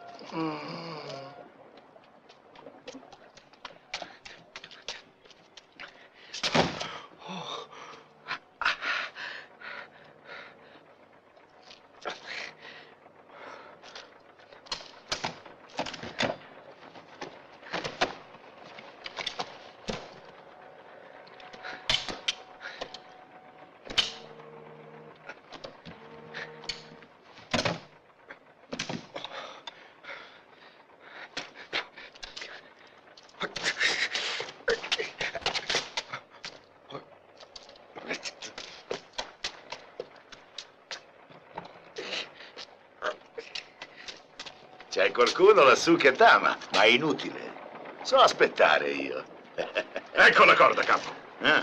C'è qualcuno lassù che t'ama, ma è inutile. So aspettare io. Ecco la corda, capo.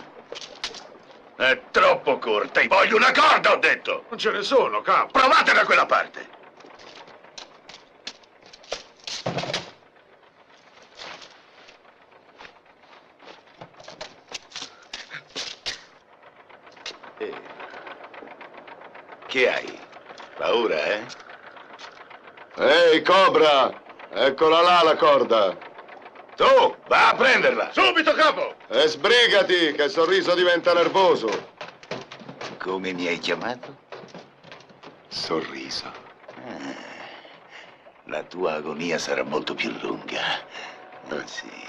È troppo corta. Voglio una corda, ho detto. Non ce ne sono, capo. Provate da quella parte. Che hai? Paura, eh? Ehi, Cobra! Eccola là la corda! Tu, va a prenderla! Subito, capo! E sbrigati, che Sorriso diventa nervoso! Come mi hai chiamato? Sorriso. La tua agonia sarà molto più lunga. Sì.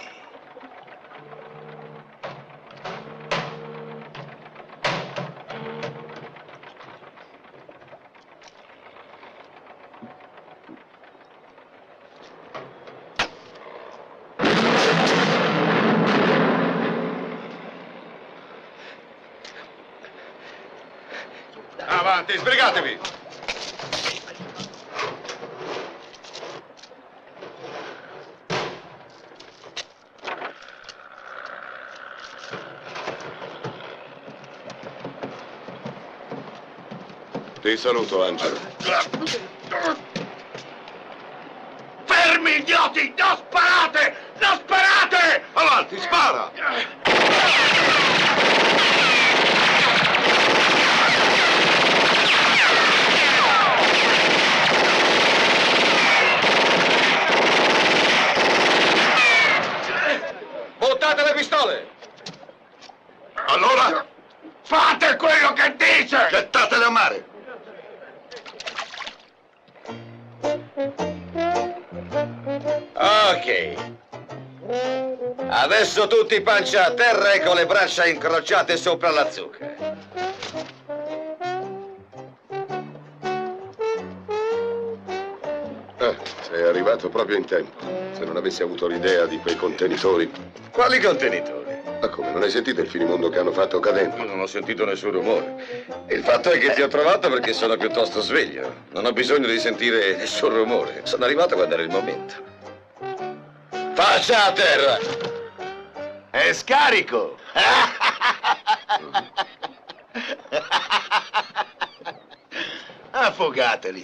Avanti, sbrigatevi! Ti saluto, Angelo. Fermi, idioti! Non sparate! Non sparate! Avanti, spara! Buttate le pistole! Allora, Fate quello che dice! gettatele a mare! Ok. Adesso tutti pancia a terra e con le braccia incrociate sopra la zucca. Sei arrivato proprio in tempo. Se non avessi avuto l'idea di quei contenitori... Quali contenitori? Ma come, non hai sentito il finimondo che hanno fatto cadendo? Non ho sentito nessun rumore. Il fatto è che ti ho trovato perché sono piuttosto sveglio. Non ho bisogno di sentire nessun rumore. Sono arrivato quando era il momento. Faccia a terra! È scarico! Affogateli!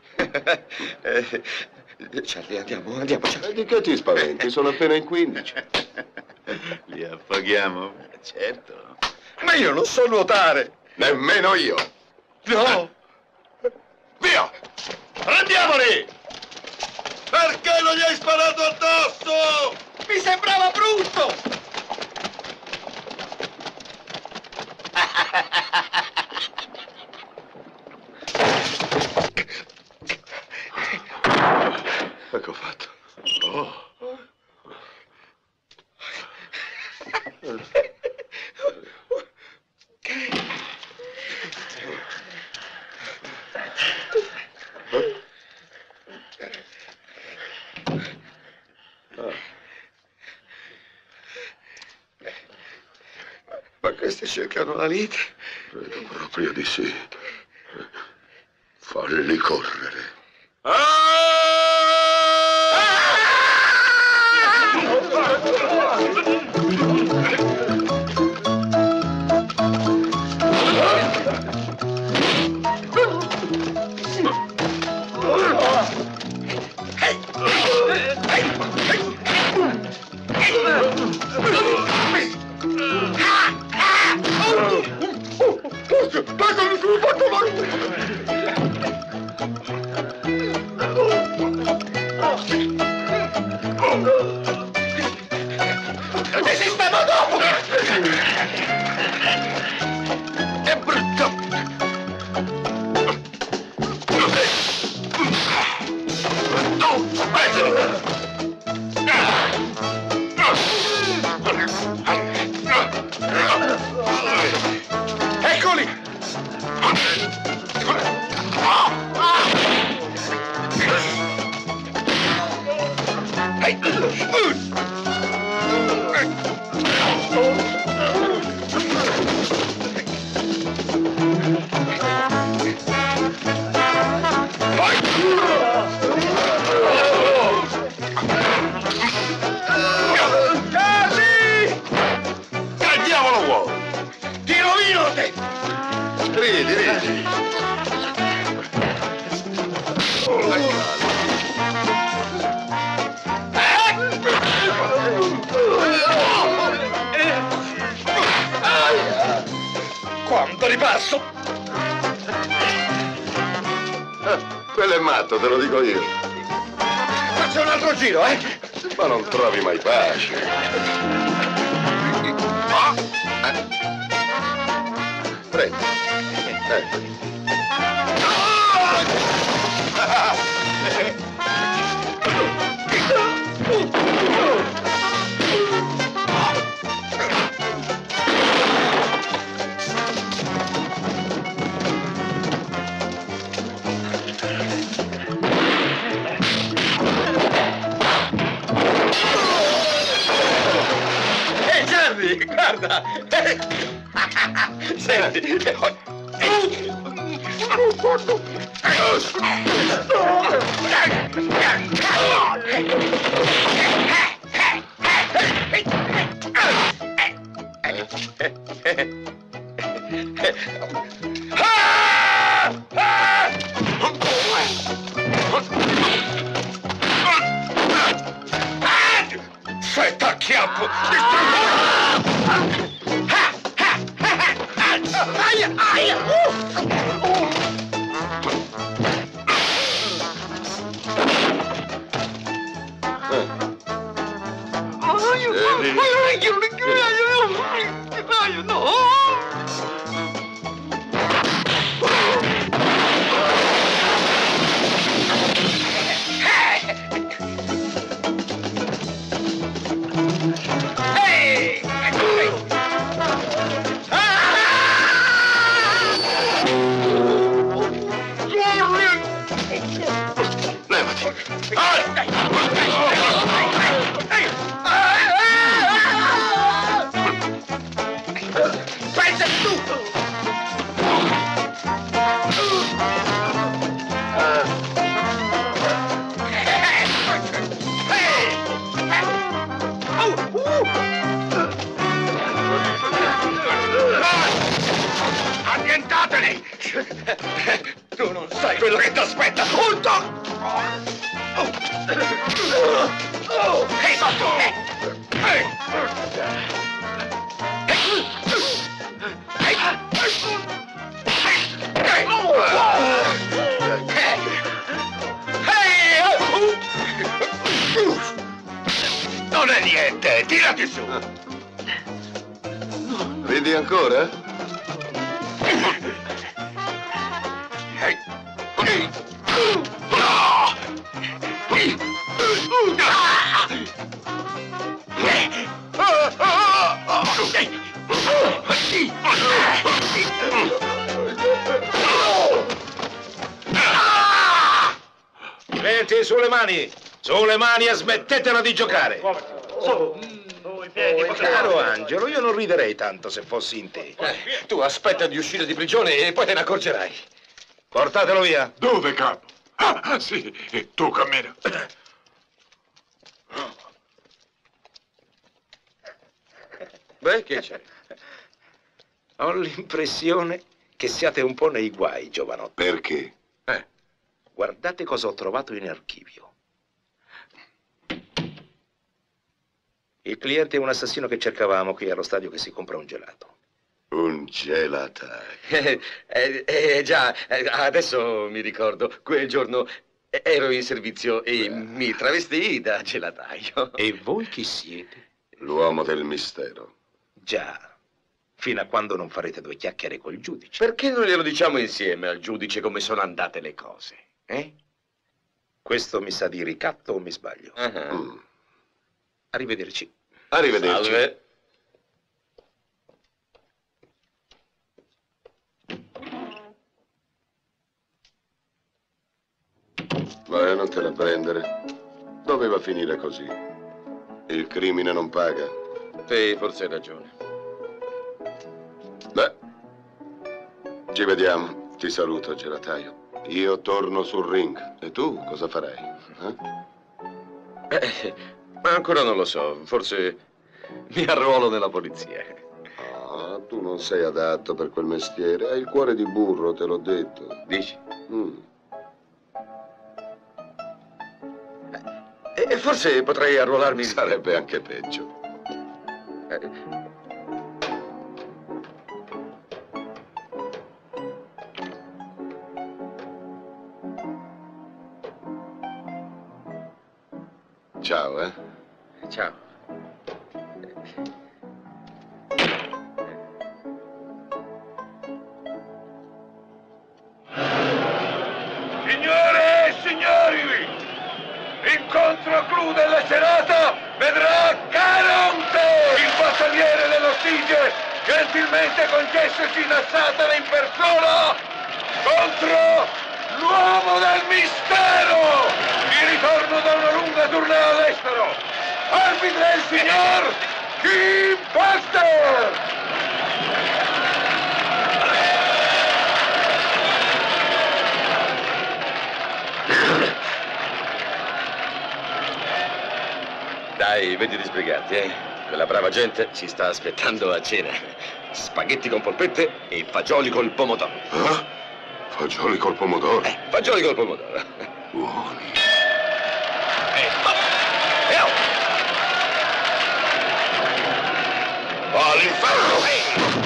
Charlie, andiamo, Charlie. Di che ti spaventi? Sono appena in 15. Li affoghiamo? Certo. Ma io non so nuotare! Nemmeno io! No! Via! Prendiamoli! Perché non gli hai sparato addosso? Mi sembrava brutto! Ecco fatto. Oh. Ma questi cercano la lite? Credo proprio di sì. Falli correre. Esistiamo dopo! È brutto! Eccoli! Charlie! Che diavolo vuoi? Ti rovino te! Ridi. Quanto ripasso! Quello è matto, te lo dico io. Faccio un altro giro, eh? Ma non trovi mai pace. Prendi. Ecco. Charlie, guarda! Senti! scappo! Aia, aia! Pensa tu! Annientateli! Tu non sai quello che ti aspetta! Ehi, non è niente, tirati su! Ridi ancora? Metti sulle mani! Sulle mani e smettetela di giocare! Caro Angelo, io non riderei tanto se fossi in te. Tu aspetta di uscire di prigione e poi te ne accorgerai. Portatelo via. Dove, capo? Ah, sì, e tu cammina. Beh, che c'è? Ho l'impressione che siate un po' nei guai, giovanotto. Perché? Guardate cosa ho trovato in archivio. Il cliente è un assassino che cercavamo qui allo stadio che si compra un gelato. Un gelataio. Già, adesso mi ricordo, quel giorno ero in servizio e mi travestii da gelataio. E voi chi siete? L'uomo del mistero. Già, fino a quando non farete due chiacchiere col giudice. Perché non glielo diciamo insieme al giudice come sono andate le cose? Questo mi sa di ricatto o mi sbaglio? Arrivederci. Arrivederci. Salve. Vai, non te la prendere. Doveva finire così. Il crimine non paga. Sì, forse hai ragione. Beh, ci vediamo. Ti saluto, gelataio. Io torno sul ring. E tu cosa farai? Ma ancora non lo so. Forse mi arruolo nella polizia. Ah, tu non sei adatto per quel mestiere. Hai il cuore di burro, te l'ho detto. Dici? E forse potrei arruolarmi... Sarebbe anche peggio. Ciao, Ciao. Signore e signori, l'incontro clou della serata vedrà Caronte, il battaliere dello Stige, gentilmente concessosi una satana in persona contro l'uomo del mistero, di ritorno da una lunga tournée all'estero. Arbitra il signor Kim Baxter! Dai, vedi di sbrigarti, Quella brava gente ci sta aspettando a cena. Spaghetti con polpette e fagioli col pomodoro. Fagioli col pomodoro? Fagioli col pomodoro. Buoni. All'inferno!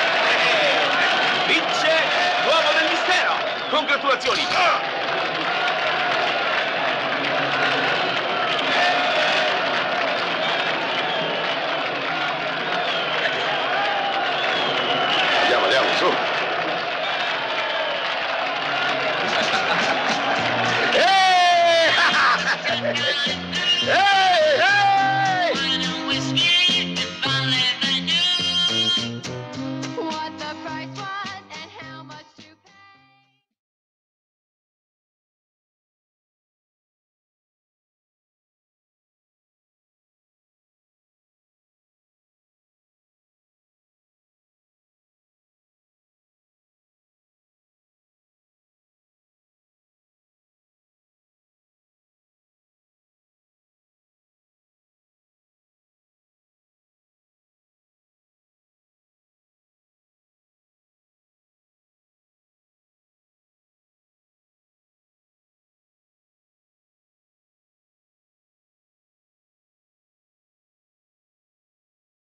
Congratulazioni!